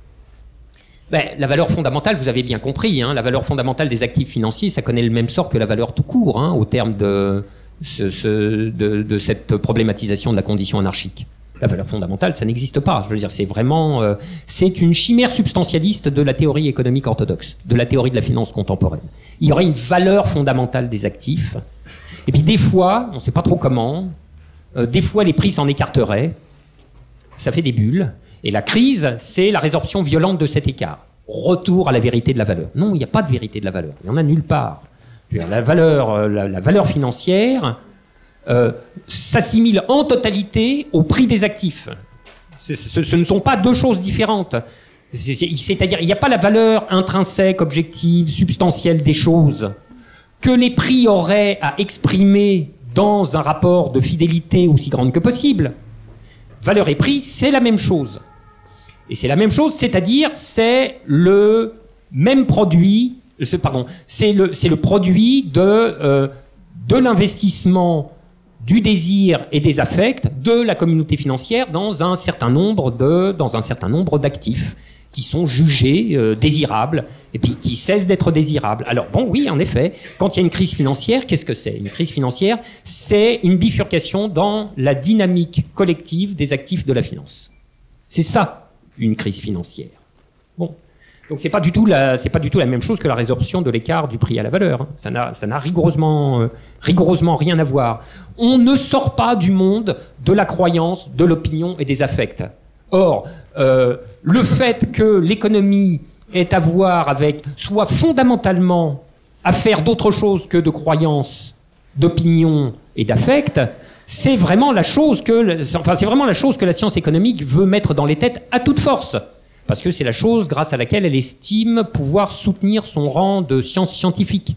Ben, la valeur fondamentale, vous avez bien compris, hein, la valeur fondamentale des actifs financiers, ça connaît le même sort que la valeur tout court, hein, au terme de, ce, ce, de, de cette problématisation de la condition anarchique. La valeur fondamentale, ça n'existe pas. Je veux dire, c'est vraiment, euh, c'est une chimère substantialiste de la théorie économique orthodoxe, de la théorie de la finance contemporaine. Il y aurait une valeur fondamentale des actifs, et puis des fois, on ne sait pas trop comment, euh, des fois les prix s'en écarteraient, ça fait des bulles, et la crise, c'est la résorption violente de cet écart. Retour à la vérité de la valeur. Non, il n'y a pas de vérité de la valeur, il n'y en a nulle part. Je veux dire, la valeur, euh, la, la valeur financière Euh, s'assimile en totalité au prix des actifs. Ce, ce, ce ne sont pas deux choses différentes. C'est, c'est-à-dire, il n'y a pas la valeur intrinsèque, objective, substantielle des choses que les prix auraient à exprimer dans un rapport de fidélité aussi grande que possible. Valeur et prix, c'est la même chose. Et c'est la même chose, c'est-à-dire, c'est le même produit, c'est, pardon, c'est le, c'est le produit de, euh, de l'investissement du désir et des affects de la communauté financière dans un certain nombre de, dans un certain nombre d'actifs qui sont jugés euh, désirables et puis qui cessent d'être désirables. Alors bon, oui, en effet, quand il y a une crise financière, qu'est-ce que c'est? Une crise financière, c'est une bifurcation dans la dynamique collective des actifs de la finance. C'est ça, une crise financière. Bon. Donc c'est pas du tout la, c'est pas du tout la même chose que la résorption de l'écart du prix à la valeur. Ça n'a, ça n'a rigoureusement, euh, rigoureusement rien à voir. On ne sort pas du monde de la croyance, de l'opinion et des affects. Or, euh, le fait que l'économie ait à voir avec, soit fondamentalement affaire d'autre chose que de croyance, d'opinion et d'affect, c'est vraiment la chose que, enfin, c'est vraiment la chose que la science économique veut mettre dans les têtes à toute force. Parce que c'est la chose grâce à laquelle elle estime pouvoir soutenir son rang de science scientifique.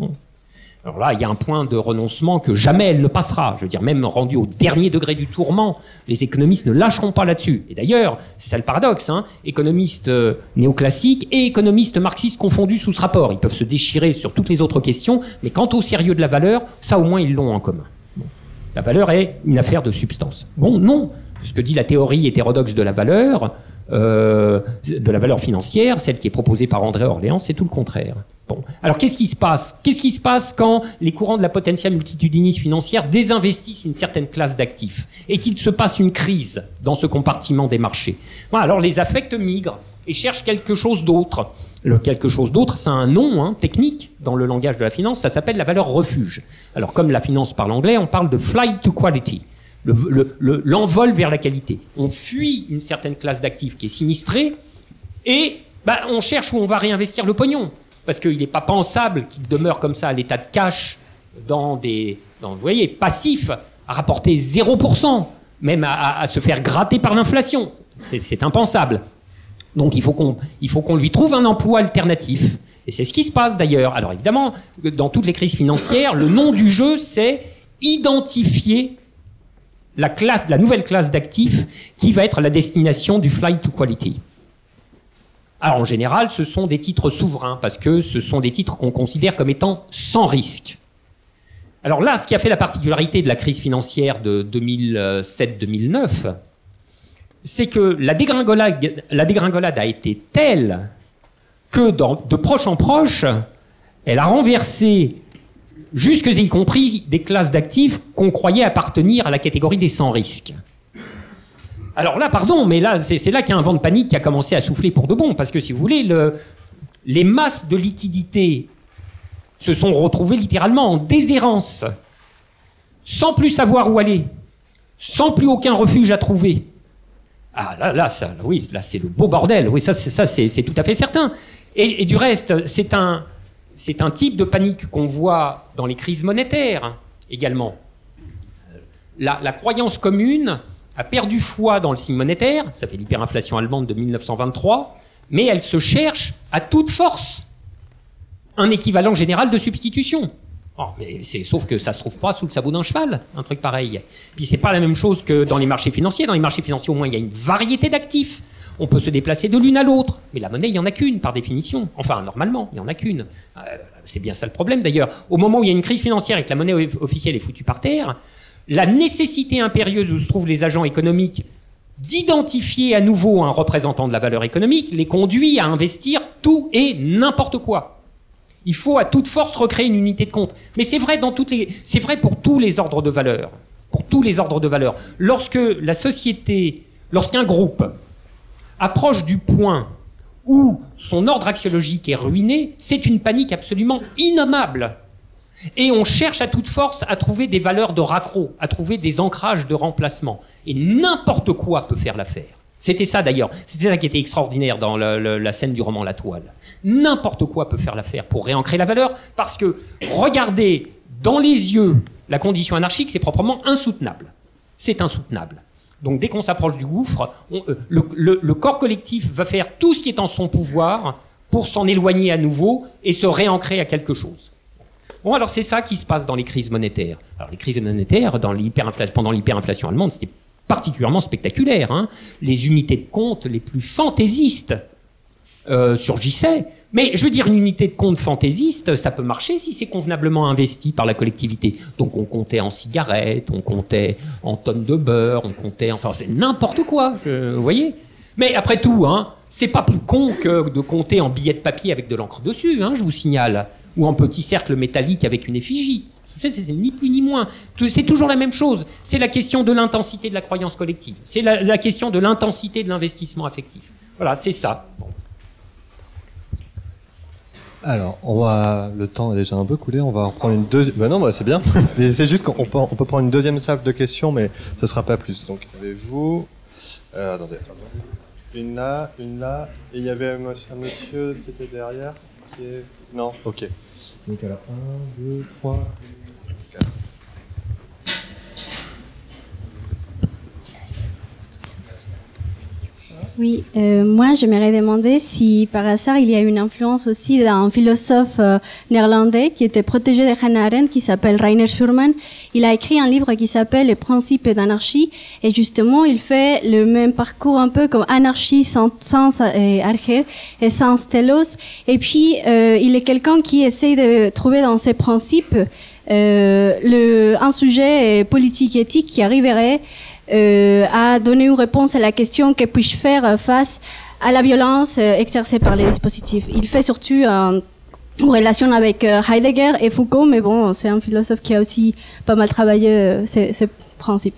Alors là, il y a un point de renoncement que jamais elle ne passera. Je veux dire, même rendu au dernier degré du tourment, les économistes ne lâcheront pas là-dessus. Et d'ailleurs, c'est ça le paradoxe, hein, économistes euh, néoclassiques et économistes marxistes confondus sous ce rapport. Ils peuvent se déchirer sur toutes les autres questions, mais quant au sérieux de la valeur, ça au moins ils l'ont en commun. Bon. La valeur est une affaire de substance. Bon, non. Ce que dit la théorie hétérodoxe de la valeur, euh, de la valeur financière, celle qui est proposée par André Orléans, c'est tout le contraire. Bon. Alors qu'est-ce qui se passe? Qu'est-ce qui se passe quand les courants de la potentielle multitudiniste financière désinvestissent une certaine classe d'actifs et qu'il se passe une crise dans ce compartiment des marchés? Voilà, alors les affects migrent et cherchent quelque chose d'autre. Le quelque chose d'autre, c'est un nom hein, technique dans le langage de la finance, ça s'appelle la valeur refuge. Alors comme la finance parle anglais, on parle de flight to quality, le, le, le, l'envol vers la qualité. On fuit une certaine classe d'actifs qui est sinistrée et bah, on cherche où on va réinvestir le pognon. Parce qu'il n'est pas pensable qu'il demeure comme ça à l'état de cash dans des, dans, vous voyez, passifs, à rapporter zéro pour cent, même à, à, à se faire gratter par l'inflation. C'est, c'est impensable. Donc il faut qu'on, il faut qu'on lui trouve un emploi alternatif. Et c'est ce qui se passe d'ailleurs. Alors évidemment, dans toutes les crises financières, le nom du jeu, c'est identifier la classe, la nouvelle classe d'actifs qui va être la destination du flight to quality. Alors en général, ce sont des titres souverains, parce que ce sont des titres qu'on considère comme étant sans risque. Alors là, ce qui a fait la particularité de la crise financière de deux mille sept deux mille neuf, c'est que la dégringolade, la dégringolade a été telle que dans, de proche en proche, elle a renversé, jusque y compris, des classes d'actifs qu'on croyait appartenir à la catégorie des sans risque. Alors là, pardon, mais là, c'est, c'est là qu'il y a un vent de panique qui a commencé à souffler pour de bon, parce que si vous voulez, le, les masses de liquidités se sont retrouvées littéralement en déshérence, sans plus savoir où aller, sans plus aucun refuge à trouver. Ah là, là, ça, oui, là, c'est le beau bordel. Oui, ça, c'est, ça, c'est, c'est tout à fait certain. Et, et du reste, c'est un, c'est un type de panique qu'on voit dans les crises monétaires également. La, la croyance commune a perdu foi dans le signe monétaire, ça fait l'hyperinflation allemande de mille neuf cent vingt-trois, mais elle se cherche à toute force un équivalent général de substitution. Oh, mais c'est, sauf que ça se trouve pas sous le sabot d'un cheval, un truc pareil. Puis c'est pas la même chose que dans les marchés financiers. Dans les marchés financiers, au moins, il y a une variété d'actifs. On peut se déplacer de l'une à l'autre. Mais la monnaie, il y en a qu'une, par définition. Enfin, normalement, il y en a qu'une. Euh, c'est bien ça le problème, d'ailleurs. Au moment où il y a une crise financière et que la monnaie officielle est foutue par terre, la nécessité impérieuse où se trouvent les agents économiques d'identifier à nouveau un représentant de la valeur économique les conduit à investir tout et n'importe quoi. Il faut à toute force recréer une unité de compte. Mais c'est vrai dans toutes les, c'est vrai pour tous les ordres de valeur. Pour tous les ordres de valeur. Lorsque la société, lorsqu'un groupe approche du point où son ordre axiologique est ruiné, c'est une panique absolument innommable. Et on cherche à toute force à trouver des valeurs de raccro, à trouver des ancrages de remplacement. Et n'importe quoi peut faire l'affaire. C'était ça d'ailleurs, c'était ça qui était extraordinaire dans le, le, la scène du roman La Toile. N'importe quoi peut faire l'affaire pour réancrer la valeur, parce que regarder dans les yeux la condition anarchique, c'est proprement insoutenable. C'est insoutenable. Donc dès qu'on s'approche du gouffre, on, euh, le, le, le corps collectif va faire tout ce qui est en son pouvoir pour s'en éloigner à nouveau et se réancrer à quelque chose. Bon, alors c'est ça qui se passe dans les crises monétaires. Alors les crises monétaires, dans l'hyperinflation, pendant l'hyperinflation allemande, c'était particulièrement spectaculaire. Hein. Les unités de compte les plus fantaisistes euh, surgissaient. Mais je veux dire, une unité de compte fantaisiste, ça peut marcher si c'est convenablement investi par la collectivité. Donc on comptait en cigarettes, on comptait en tonnes de beurre, on comptait, enfin, n'importe quoi, je, vous voyez. Mais après tout, hein, c'est pas plus con que de compter en billets de papier avec de l'encre dessus, hein, je vous signale, ou en petits cercles métalliques avec une effigie. C'est, c'est ni plus ni moins. C'est toujours la même chose. C'est la question de l'intensité de la croyance collective. C'est la, la question de l'intensité de l'investissement affectif. Voilà, c'est ça. Bon. Alors, on va, le temps est déjà un peu coulé, on va en prendre une deuxième, ben non, bah, c'est bien. C'est juste qu'on peut, on peut prendre une deuxième salve de questions, mais ce sera pas plus. Donc, avez-vous, euh, attendez, une là, une là, et il y avait un monsieur, un monsieur qui était derrière, qui est, non, ok. Donc alors, un, deux, trois, quatre. Oui, euh, moi j'aimerais demander si par hasard il y a une influence aussi d'un philosophe euh, néerlandais qui était protégé de Hannah Arendt, qui s'appelle Rainer Schurman. Il a écrit un livre qui s'appelle Les principes d'anarchie, et justement il fait le même parcours un peu comme anarchie sans, sans euh, arché et sans telos. Et puis euh, il est quelqu'un qui essaye de trouver dans ses principes euh, le, un sujet politique éthique qui arriverait Euh, à donner une réponse à la question que puis-je faire face à la violence euh, exercée par les dispositifs. Il fait surtout euh, une relation avec euh, Heidegger et Foucault, mais bon, c'est un philosophe qui a aussi pas mal travaillé euh, ces, ces principes.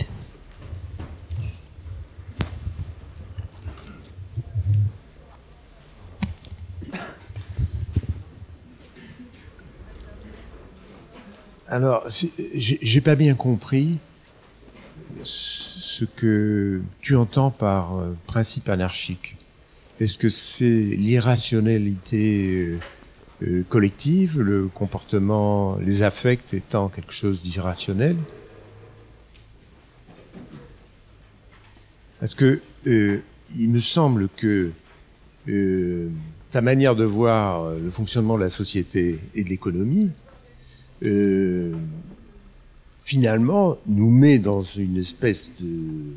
Alors, j'ai j'ai pas bien compris ce que tu entends par euh, principe anarchique. Est-ce que c'est l'irrationalité euh, euh, collective, le comportement, les affects étant quelque chose d'irrationnel? Parce que euh, il me semble que euh, ta manière de voir le fonctionnement de la société et de l'économie euh, finalement, nous met dans une espèce de...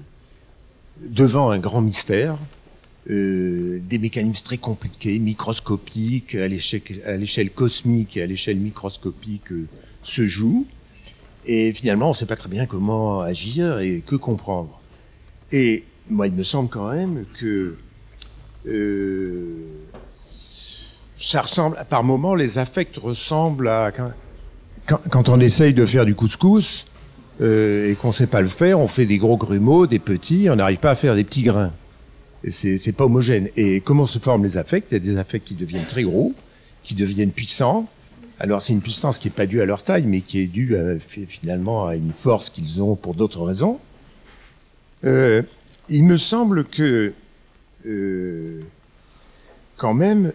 devant un grand mystère, euh, des mécanismes très compliqués, microscopiques, à l'échelle, à l'échelle cosmique et à l'échelle microscopique euh, se jouent, et finalement, on ne sait pas très bien comment agir et que comprendre. Et moi, il me semble quand même que euh, ça ressemble, par moments, les affects ressemblent à... Quand, quand on essaye de faire du couscous euh, et qu'on sait pas le faire, on fait des gros grumeaux, des petits, on n'arrive pas à faire des petits grains. Et c'est, c'est pas homogène. Et comment se forment les affects? Il y a des affects qui deviennent très gros, qui deviennent puissants. Alors c'est une puissance qui est pas due à leur taille, mais qui est due à, finalement à une force qu'ils ont pour d'autres raisons. Euh, il me semble que euh, quand même,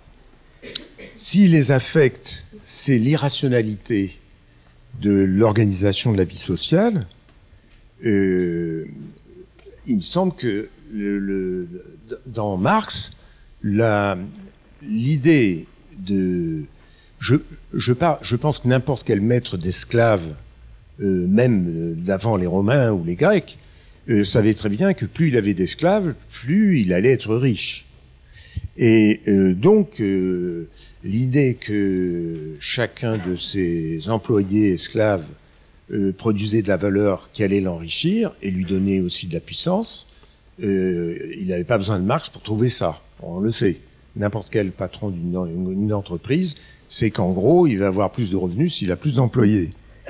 si les affects c'est l'irrationalité de l'organisation de la vie sociale, euh, il me semble que le, le, dans Marx, la, l'idée de... Je, je, par, je pense que n'importe quel maître d'esclaves, euh, même d'avant les Romains ou les Grecs, euh, savait très bien que plus il avait d'esclaves, plus il allait être riche. Et euh, donc, euh, l'idée que chacun de ses employés esclaves euh, produisait de la valeur qui allait l'enrichir et lui donner aussi de la puissance, euh, il n'avait pas besoin de Marx pour trouver ça. On le sait. N'importe quel patron d'une une entreprise, c'est qu'en gros, il va avoir plus de revenus s'il a plus d'employés.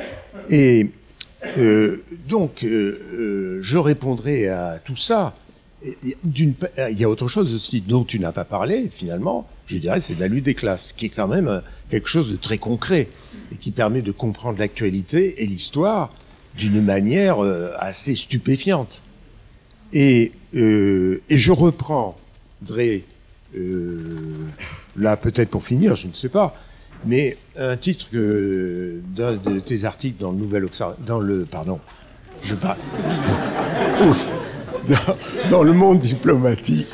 Et euh, donc, euh, euh, je répondrai à tout ça. D'une, il y a autre chose aussi dont tu n'as pas parlé, finalement, je dirais, c'est de la lutte des classes, qui est quand même quelque chose de très concret et qui permet de comprendre l'actualité et l'histoire d'une manière euh, assez stupéfiante. Et, euh, et je reprendrai, euh, là peut-être pour finir, je ne sais pas, mais un titre que, d'un de tes articles dans le Nouvel Observateur, dans le, pardon, je parle, ouf. Dans, dans le monde diplomatique,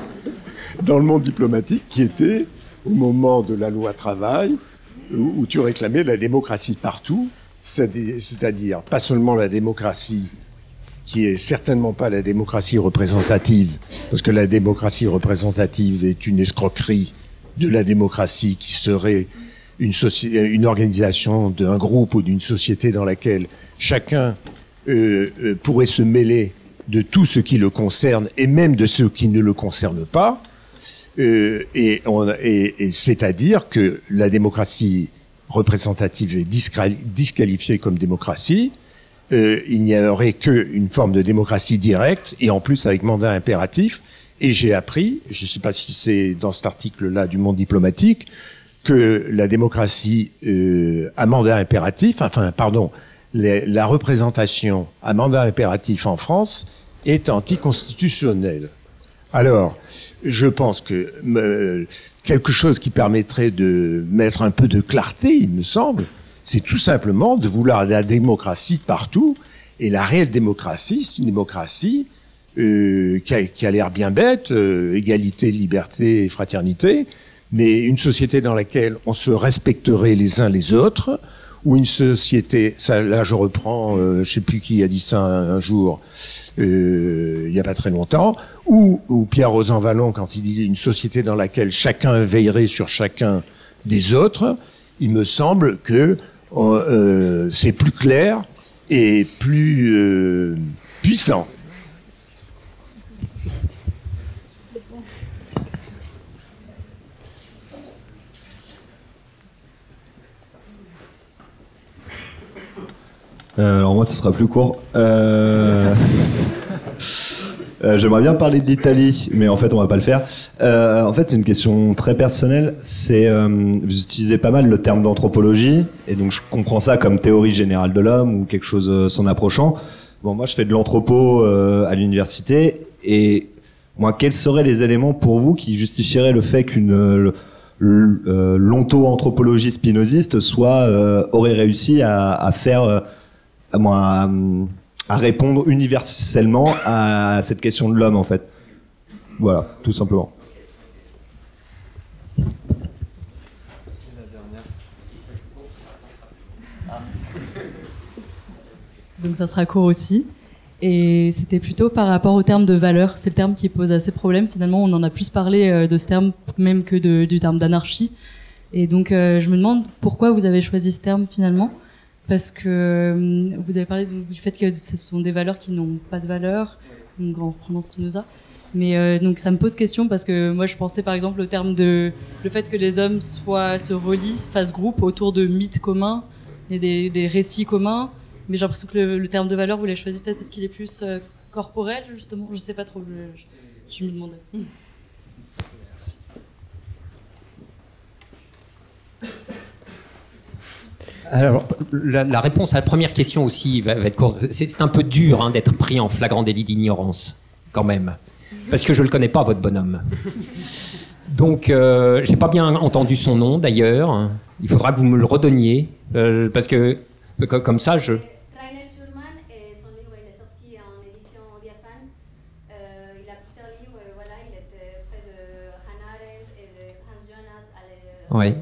dans le monde diplomatique qui était au moment de la loi travail, où, où tu réclamais la démocratie partout, c'est-à-dire pas seulement la démocratie qui est certainement pas la démocratie représentative, parce que la démocratie représentative est une escroquerie de la démocratie qui serait une, soci- une organisation d'un groupe ou d'une société dans laquelle chacun euh, euh, pourrait se mêler de tout ce qui le concerne et même de ce qui ne le concerne pas, euh, et, on, et, et c'est-à-dire que la démocratie représentative est disquali- disqualifiée comme démocratie, euh, il n'y aurait qu'une forme de démocratie directe et en plus avec mandat impératif. Et j'ai appris, je ne sais pas si c'est dans cet article-là du Monde diplomatique, que la démocratie euh, à mandat impératif, enfin pardon, Les, la représentation à mandat impératif en France est anticonstitutionnelle. Alors, je pense que euh, quelque chose qui permettrait de mettre un peu de clarté, il me semble, c'est tout simplement de vouloir la démocratie partout. Et la réelle démocratie, c'est une démocratie euh, qui a, qui a l'air bien bête, euh, égalité, liberté et fraternité, mais une société dans laquelle on se respecterait les uns les autres, ou une société, ça, là je reprends, euh, je sais plus qui a dit ça un, un jour, euh, il y a pas très longtemps, ou, ou Pierre Rosanvallon quand il dit une société dans laquelle chacun veillerait sur chacun des autres, il me semble que euh, c'est plus clair et plus euh, puissant. Euh, alors moi, ce sera plus court. Euh... euh, J'aimerais bien parler de l'Italie, mais en fait, on va pas le faire. Euh, en fait, c'est une question très personnelle. C'est euh, vous utilisez pas mal le terme d'anthropologie, et donc je comprends ça comme théorie générale de l'homme ou quelque chose euh, s'en approchant. Bon, moi, je fais de l'anthropo euh, à l'université, et moi, quels seraient les éléments pour vous qui justifieraient le fait qu'une euh, euh, l'onto-anthropologie spinoziste soit euh, aurait réussi à, à faire euh, à, à répondre universellement à cette question de l'homme, en fait. Voilà, tout simplement. Donc ça sera court aussi. Et c'était plutôt par rapport au terme de valeur. C'est le terme qui pose assez problème. Finalement, on en a plus parlé de ce terme même que de, du terme d'anarchie. Et donc, euh, je me demande pourquoi vous avez choisi ce terme finalement. Parce que euh, vous avez parlé du fait que ce sont des valeurs qui n'ont pas de valeur, donc en reprenant Spinoza. Mais euh, donc ça me pose question parce que moi je pensais par exemple au terme de le fait que les hommes soient se relient, fassent groupe autour de mythes communs et des, des récits communs. Mais j'ai l'impression que le, le terme de valeur vous l'avez choisi peut-être parce qu'il est plus euh, corporel justement. Je sais pas trop. Je, je, je me demandais. Mmh. Alors, la, la réponse à la première question aussi va, va être courte. C'est, c'est un peu dur hein, d'être pris en flagrant délit d'ignorance, quand même, parce que je le connais pas, votre bonhomme. Donc, euh, j'ai pas bien entendu son nom, d'ailleurs. Il faudra que vous me le redonniez, euh, parce que comme ça, je. Rainer Schurman, et son livre il est sorti en édition Diaphane. Euh, il a plusieurs livres. Voilà, il était près de Hannah Arendt et de Hans Jonas à l'école. Ouais.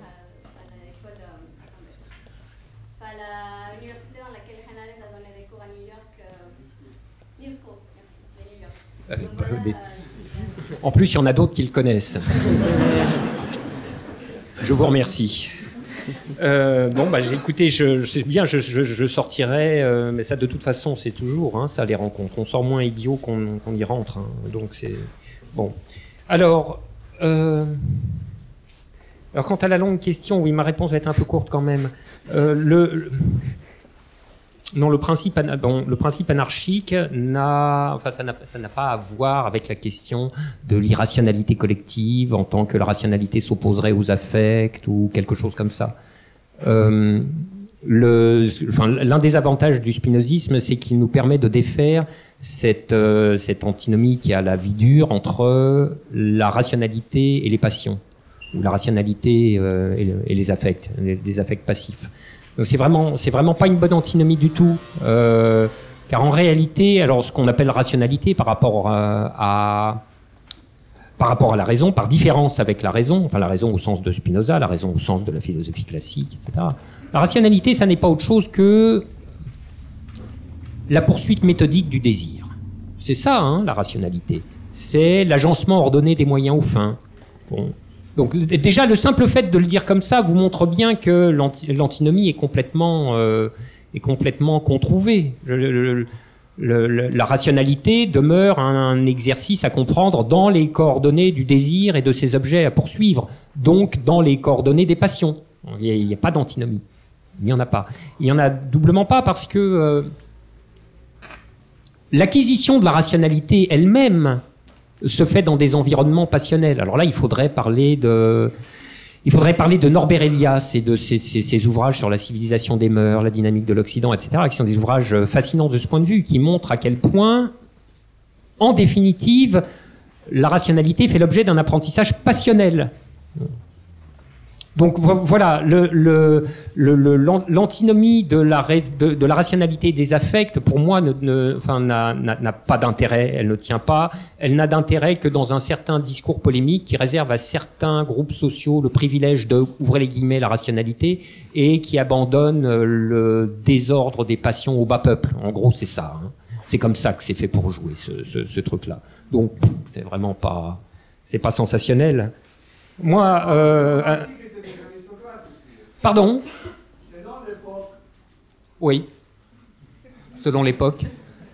En plus, il y en a d'autres qui le connaissent. Je vous remercie. Euh, bon, bah, écoutez, je, je sais bien, je, je, je sortirai, euh, mais ça, de toute façon, c'est toujours, hein, ça, les rencontres. On sort moins idiot qu'on, qu'on y rentre, hein, donc c'est bon. Alors, euh, alors, quant à la longue question, oui, ma réponse va être un peu courte quand même. Euh, le, le Non, le principe, bon, le principe anarchique n'a, enfin, ça n'a, ça n'a pas à voir avec la question de l'irrationalité collective en tant que la rationalité s'opposerait aux affects ou quelque chose comme ça. Euh, le, enfin, l'un des avantages du spinozisme, c'est qu'il nous permet de défaire cette, euh, cette antinomie qui a la vie dure entre la rationalité et les passions, ou la rationalité euh, et, le, et les affects, les, les affects passifs. Donc c'est vraiment, c'est vraiment pas une bonne antinomie du tout, euh, car en réalité, alors ce qu'on appelle rationalité par rapport à, à, par rapport à la raison, par différence avec la raison, enfin la raison au sens de Spinoza, la raison au sens de la philosophie classique, et cetera. La rationalité, ça n'est pas autre chose que la poursuite méthodique du désir. C'est ça, hein, la rationalité. C'est l'agencement ordonné des moyens aux fins. Bon. Donc déjà le simple fait de le dire comme ça vous montre bien que l'anti- l'antinomie est complètement euh, est complètement controuvée. Le, le, le, le, la rationalité demeure un, un exercice à comprendre dans les coordonnées du désir et de ses objets à poursuivre, donc dans les coordonnées des passions. Il n'y a, a pas d'antinomie, il n'y en a pas. Il n'y en a doublement pas parce que euh, l'acquisition de la rationalité elle-même se fait dans des environnements passionnels. Alors là, il faudrait parler de, il faudrait parler de Norbert Elias et de ses, ses, ses ouvrages sur la civilisation des mœurs, la dynamique de l'Occident, et cetera, qui sont des ouvrages fascinants de ce point de vue, qui montrent à quel point, en définitive, la rationalité fait l'objet d'un apprentissage passionnel. Donc voilà, le, le, le, le, l'antinomie de la, de, de la rationalité des affects, pour moi, ne, ne, enfin, n'a, n'a, n'a pas d'intérêt, elle ne tient pas. Elle n'a d'intérêt que dans un certain discours polémique qui réserve à certains groupes sociaux le privilège de, ouvrez les guillemets, la rationalité, et qui abandonne le désordre des passions au bas peuple. En gros, c'est ça. Hein. C'est comme ça que c'est fait pour jouer, ce, ce, ce truc-là. Donc, c'est vraiment pas, c'est pas sensationnel. Moi, euh, euh Pardon ? Selon l'époque. Oui. Selon l'époque.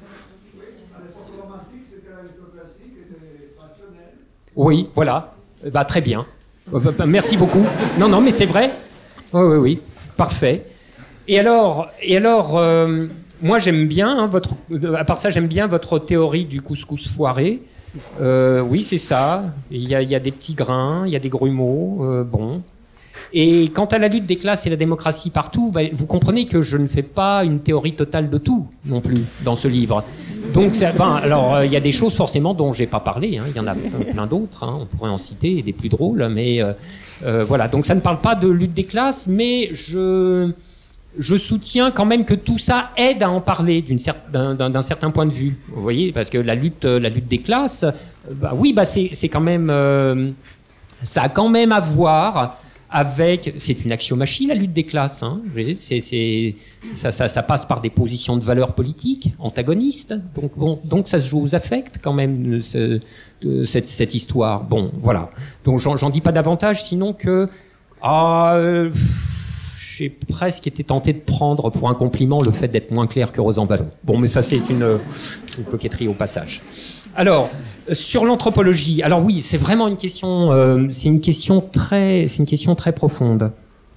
Oui, voilà. Bah, très bien. Merci beaucoup. Non, non, mais c'est vrai. Oui, oui, oui. Parfait. Et alors, et alors euh, moi, j'aime bien, hein, votre, à part ça, j'aime bien votre théorie du couscous foiré. Euh, oui, c'est ça. Il y a, il y a des petits grains, il y a des grumeaux. Euh, bon. Et quant à la lutte des classes et la démocratie partout, bah, vous comprenez que je ne fais pas une théorie totale de tout non plus dans ce livre. Donc, c'est, ben, alors, il euh, y a des choses forcément dont j'ai pas parlé. Hein. Il y en a plein d'autres. Hein. On pourrait en citer des plus drôles, mais euh, euh, voilà. Donc, ça ne parle pas de lutte des classes, mais je je soutiens quand même que tout ça aide à en parler d'une cer- d'un, d'un, d'un certain point de vue. Vous voyez, parce que la lutte la lutte des classes, bah oui, bah c'est c'est quand même euh, ça a quand même à voir avec, c'est une axiomachie la lutte des classes, hein. C'est, c'est, ça, ça, ça passe par des positions de valeur politique antagonistes, donc bon, donc ça se joue aux affects quand même ce, de, cette, cette histoire. Bon, voilà. Donc j'en, j'en dis pas davantage, sinon que ah, euh, j'ai presque été tenté de prendre pour un compliment le fait d'être moins clair que Rosan Vallon. Bon, mais ça c'est une, une coquetterie au passage. Alors, sur l'anthropologie, alors oui, c'est vraiment une question, euh, c'est une question très, c'est une question très profonde.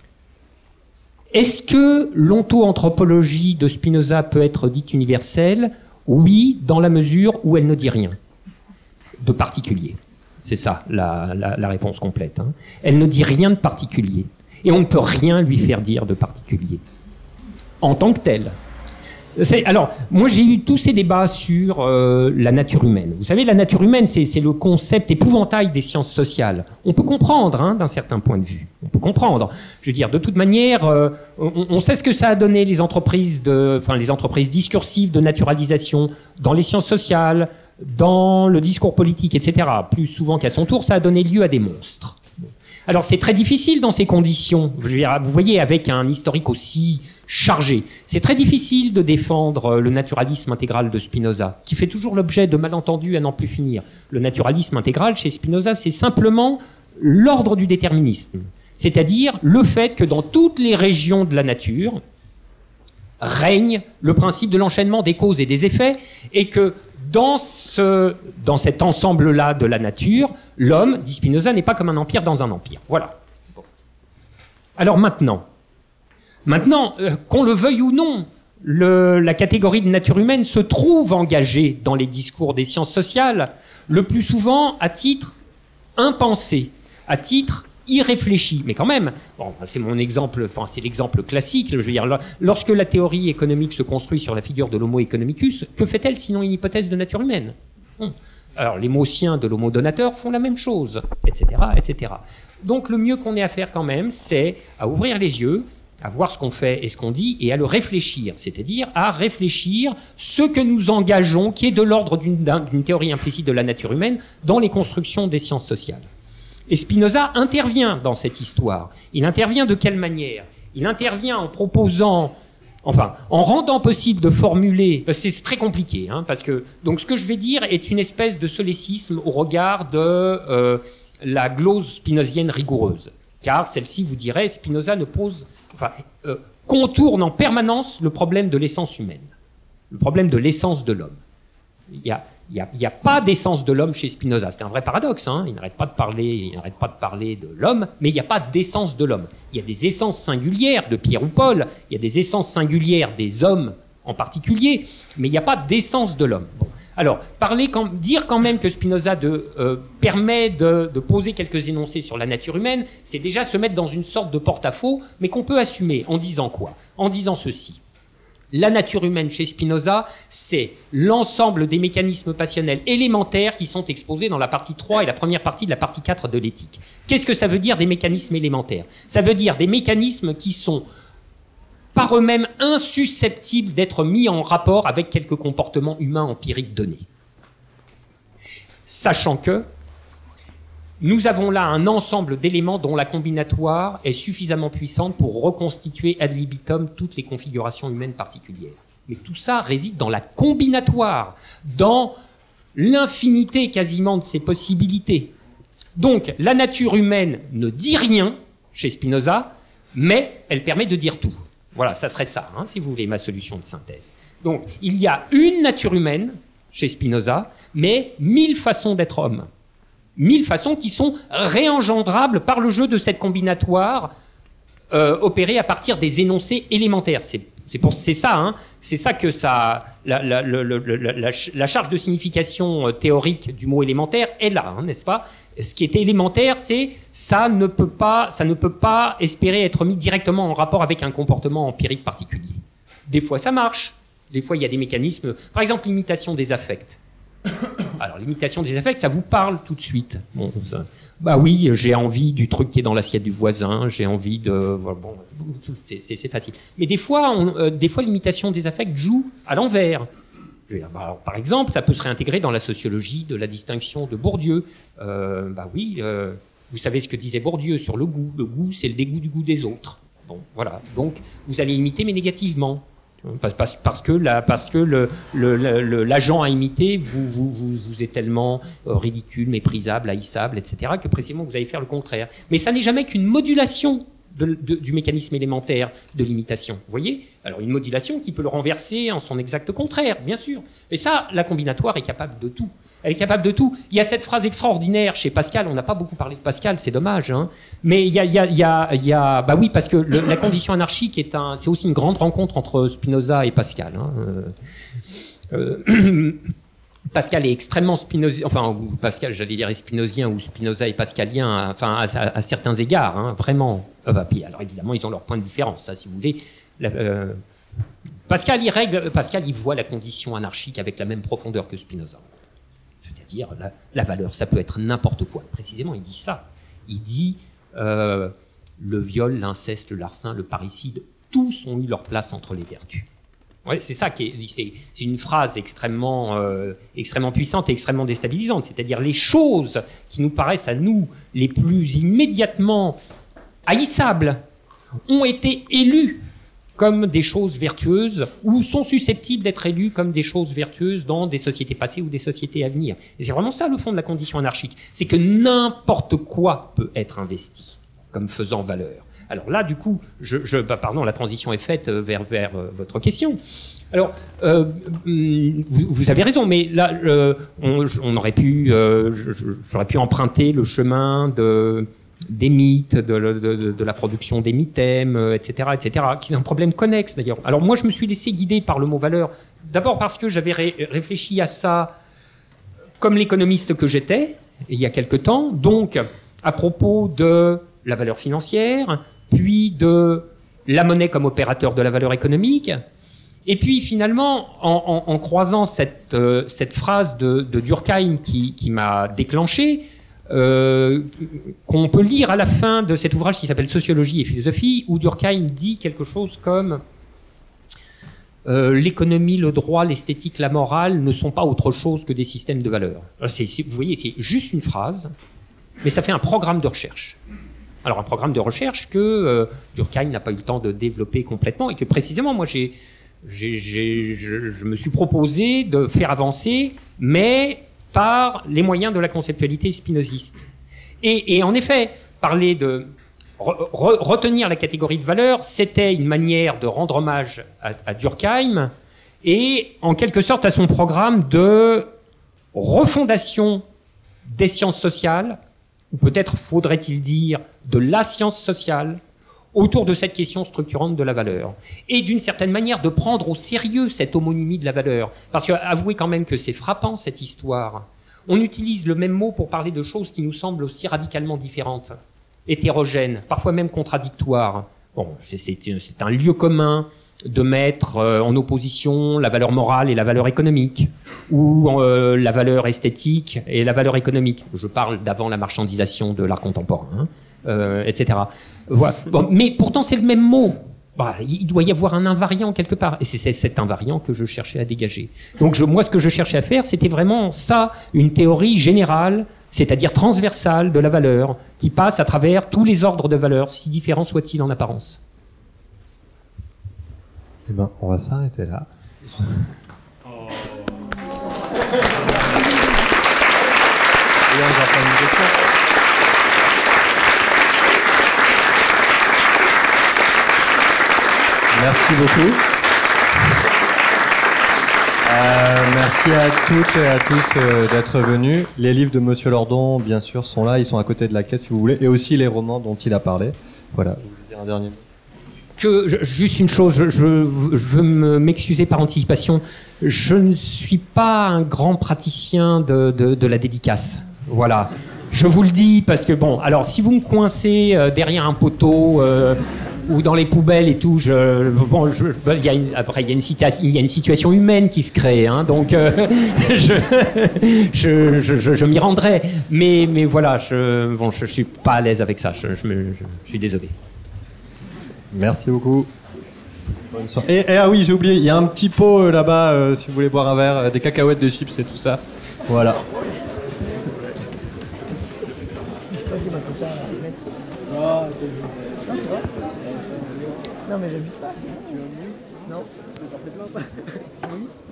Est-ce que l'onto-anthropologie de Spinoza peut être dite universelle ? Oui, dans la mesure où elle ne dit rien de particulier. C'est ça la, la, la réponse complète. Hein. Elle ne dit rien de particulier, et on ne peut rien lui faire dire de particulier en tant que telle. C'est, alors, moi j'ai eu tous ces débats sur euh, la nature humaine. Vous savez, la nature humaine, c'est, c'est le concept épouvantail des sciences sociales. On peut comprendre, hein, d'un certain point de vue. On peut comprendre. Je veux dire, de toute manière, euh, on, on sait ce que ça a donné les entreprises de, enfin les entreprises discursives de naturalisation dans les sciences sociales, dans le discours politique, et cetera. Plus souvent qu'à son tour, ça a donné lieu à des monstres. Alors c'est très difficile dans ces conditions. Je veux dire, vous voyez, avec un historique aussi chargé, c'est très difficile de défendre le naturalisme intégral de Spinoza, qui fait toujours l'objet de malentendus à n'en plus finir. Le naturalisme intégral chez Spinoza, c'est simplement l'ordre du déterminisme, c'est-à-dire le fait que dans toutes les régions de la nature règne le principe de l'enchaînement des causes et des effets, et que dans ce, dans cet ensemble-là de la nature, l'homme, dit Spinoza, n'est pas comme un empire dans un empire. Voilà. Bon. Alors maintenant, maintenant, euh, qu'on le veuille ou non, le, la catégorie de nature humaine se trouve engagée dans les discours des sciences sociales, le plus souvent à titre impensé, à titre irréfléchi, mais quand même, bon, c'est mon exemple, enfin c'est l'exemple classique, je veux dire, lorsque la théorie économique se construit sur la figure de l'homo economicus, que fait-elle sinon une hypothèse de nature humaine ? Hum. Alors les Maussiens de l'homo donateur font la même chose, et cetera, et cetera. Donc le mieux qu'on ait à faire quand même, c'est à ouvrir les yeux, à voir ce qu'on fait et ce qu'on dit, et à le réfléchir, c'est-à-dire à réfléchir ce que nous engageons, qui est de l'ordre d'une, d'une théorie implicite de la nature humaine, dans les constructions des sciences sociales. Et Spinoza intervient dans cette histoire. Il intervient de quelle manière ? Il intervient en proposant, enfin, en rendant possible de formuler, c'est très compliqué, hein, parce que, donc ce que je vais dire est une espèce de solécisme au regard de euh, la glose spinozienne rigoureuse. Car celle-ci vous dirait, Spinoza ne pose, enfin, euh, contourne en permanence le problème de l'essence humaine, le problème de l'essence de l'homme. Il y a Il n'y a, il y a pas d'essence de l'homme chez Spinoza. C'est un vrai paradoxe, hein. Il n'arrête pas de parler, il n'arrête pas de parler de l'homme, mais il n'y a pas d'essence de l'homme. Il y a des essences singulières de Pierre ou Paul, il y a des essences singulières des hommes en particulier, mais il n'y a pas d'essence de l'homme. Bon. Alors, parler quand, dire quand même que Spinoza de, euh, permet de, de poser quelques énoncés sur la nature humaine, c'est déjà se mettre dans une sorte de porte-à-faux, mais qu'on peut assumer en disant quoi ? En disant ceci. La nature humaine chez Spinoza, c'est l'ensemble des mécanismes passionnels élémentaires qui sont exposés dans la partie trois et la première partie de la partie quatre de l'éthique. Qu'est-ce que ça veut dire des mécanismes élémentaires? Ça veut dire des mécanismes qui sont par eux-mêmes insusceptibles d'être mis en rapport avec quelques comportements humains empiriques donnés. Sachant que nous avons là un ensemble d'éléments dont la combinatoire est suffisamment puissante pour reconstituer ad libitum toutes les configurations humaines particulières. Mais tout ça réside dans la combinatoire, dans l'infinité quasiment de ses possibilités. Donc, la nature humaine ne dit rien chez Spinoza, mais elle permet de dire tout. Voilà, ça serait ça, hein, si vous voulez, ma solution de synthèse. Donc, il y a une nature humaine chez Spinoza, mais mille façons d'être homme. Mille façons qui sont réengendrables par le jeu de cette combinatoire euh, opérée à partir des énoncés élémentaires. C'est c'est pour c'est ça, hein, c'est ça que ça la, la, la, la, la, la charge de signification théorique du mot élémentaire est là, hein, n'est-ce pas? Ce qui est élémentaire, c'est ça ne peut pas ça ne peut pas espérer être mis directement en rapport avec un comportement empirique particulier. Des fois ça marche, des fois il y a des mécanismes, par exemple l'imitation des affects. Alors, l'imitation des affects, ça vous parle tout de suite. Bon, ça, bah oui, j'ai envie du truc qui est dans l'assiette du voisin, j'ai envie de... Bon, c'est facile. Mais des fois, on, euh, des fois, l'imitation des affects joue à l'envers. Bah, par exemple, ça peut se réintégrer dans la sociologie de la distinction de Bourdieu. Euh, bah oui, euh, vous savez ce que disait Bourdieu sur le goût. Le goût, c'est le dégoût du goût des autres. Bon, voilà. Donc, vous allez imiter, mais négativement. Parce, parce que la, parce que le, le, le, l'agent à imiter vous, vous, vous, vous est tellement euh, ridicule, méprisable, haïssable, et cetera, que précisément vous allez faire le contraire. Mais ça n'est jamais qu'une modulation de, de, du mécanisme élémentaire de l'imitation. Vous voyez? Alors une modulation qui peut le renverser en son exact contraire, bien sûr. Et ça, la combinatoire est capable de tout. Elle est capable de tout. Il y a cette phrase extraordinaire chez Pascal, on n'a pas beaucoup parlé de Pascal, c'est dommage, hein. Mais il y a, il y a, il y a, il y a, bah oui, parce que le, la condition anarchique est un, c'est aussi une grande rencontre entre Spinoza et Pascal, hein. Euh, euh, Pascal est extrêmement spinozien, enfin, Pascal, j'allais dire, est spinozien ou Spinoza est pascalien, enfin, à, à, à certains égards, hein, vraiment. Euh, bah, puis, alors évidemment, ils ont leurs points de différence, ça, si vous voulez. La, euh, Pascal, il règle, Pascal, il voit la condition anarchique avec la même profondeur que Spinoza. C'est-à-dire, la, la valeur, ça peut être n'importe quoi. Précisément, il dit ça. Il dit, euh, le viol, l'inceste, le larcin, le parricide, tous ont eu leur place entre les vertus. Ouais, c'est ça qui est, c'est, c'est une phrase extrêmement, euh, extrêmement puissante et extrêmement déstabilisante. C'est-à-dire, les choses qui nous paraissent à nous les plus immédiatement haïssables ont été élues comme des choses vertueuses, ou sont susceptibles d'être élues comme des choses vertueuses dans des sociétés passées ou des sociétés à venir. Et c'est vraiment ça le fond de la condition anarchique. C'est que n'importe quoi peut être investi comme faisant valeur. Alors là, du coup, je, je, bah, pardon, la transition est faite vers, vers euh, votre question. Alors, euh, vous, vous avez raison, mais là, euh, on, on aurait pu, euh, j'aurais pu emprunter le chemin de... des mythes, de, de, de, de la production des mythèmes, euh, et cetera, et cetera, qui est un problème connexe d'ailleurs. Alors moi, je me suis laissé guider par le mot valeur, d'abord parce que j'avais ré réfléchi à ça comme l'économiste que j'étais, il y a quelque temps, donc à propos de la valeur financière, puis de la monnaie comme opérateur de la valeur économique, et puis finalement, en, en, en croisant cette, euh, cette phrase de, de Durkheim qui, qui m'a déclenché, Euh, qu'on peut lire à la fin de cet ouvrage qui s'appelle Sociologie et philosophie, où Durkheim dit quelque chose comme euh, l'économie, le droit, l'esthétique, la morale ne sont pas autre chose que des systèmes de valeurs. C'est, c'est, vous voyez, c'est juste une phrase, mais ça fait un programme de recherche. Alors un programme de recherche que euh, Durkheim n'a pas eu le temps de développer complètement, et que précisément moi j'ai, j'ai, j'ai je, je me suis proposé de faire avancer, mais par les moyens de la conceptualité spinoziste. Et, et en effet, parler de re, re, retenir la catégorie de valeur, c'était une manière de rendre hommage à, à Durkheim et en quelque sorte à son programme de refondation des sciences sociales, ou peut-être faudrait-il dire de la science sociale, autour de cette question structurante de la valeur. Et d'une certaine manière, de prendre au sérieux cette homonymie de la valeur. Parce que, avouez quand même que c'est frappant, cette histoire. On utilise le même mot pour parler de choses qui nous semblent aussi radicalement différentes, hétérogènes, parfois même contradictoires. Bon, c'est, c'est, c'est un lieu commun de mettre euh, en opposition la valeur morale et la valeur économique, ou euh, la valeur esthétique et la valeur économique. Je parle d'avant la marchandisation de l'art contemporain, hein, euh, et cetera. Voilà. Bon, mais pourtant c'est le même mot. Bah, il doit y avoir un invariant quelque part, et c'est cet invariant que je cherchais à dégager. Donc je, moi ce que je cherchais à faire, c'était vraiment ça, une théorie générale, c'est-à-dire transversale de la valeur, qui passe à travers tous les ordres de valeurs, si différents soient-ils en apparence. Eh ben, on va s'arrêter là. Oh. Et on va prendre une question. Merci beaucoup. Euh, merci à toutes et à tous euh, d'être venus. Les livres de Monsieur Lordon, bien sûr, sont là. Ils sont à côté de la caisse, si vous voulez. Et aussi les romans dont il a parlé. Voilà. Vous voulez dire un dernier mot ? Que, je, juste une chose, je, je, je veux m'excuser par anticipation. Je ne suis pas un grand praticien de, de, de la dédicace. Voilà. Je vous le dis parce que bon, alors si vous me coincez euh, derrière un poteau euh, ou dans les poubelles et tout, je, bon, je, il y a une, après il y a une situation, il y a une situation humaine qui se crée, hein, donc euh, je, je, je, je, je m'y rendrai. Mais, mais voilà, je, bon, je suis pas à l'aise avec ça. Je, je, me, je, je suis désolé. Merci beaucoup. Bonne soirée. Et, et ah oui, j'ai oublié, il y a un petit pot euh, là-bas, euh, si vous voulez boire un verre, euh, des cacahuètes, des chips et tout ça. Voilà. Non mais j'abuse pas. Non, je t'en fais plein. Oui.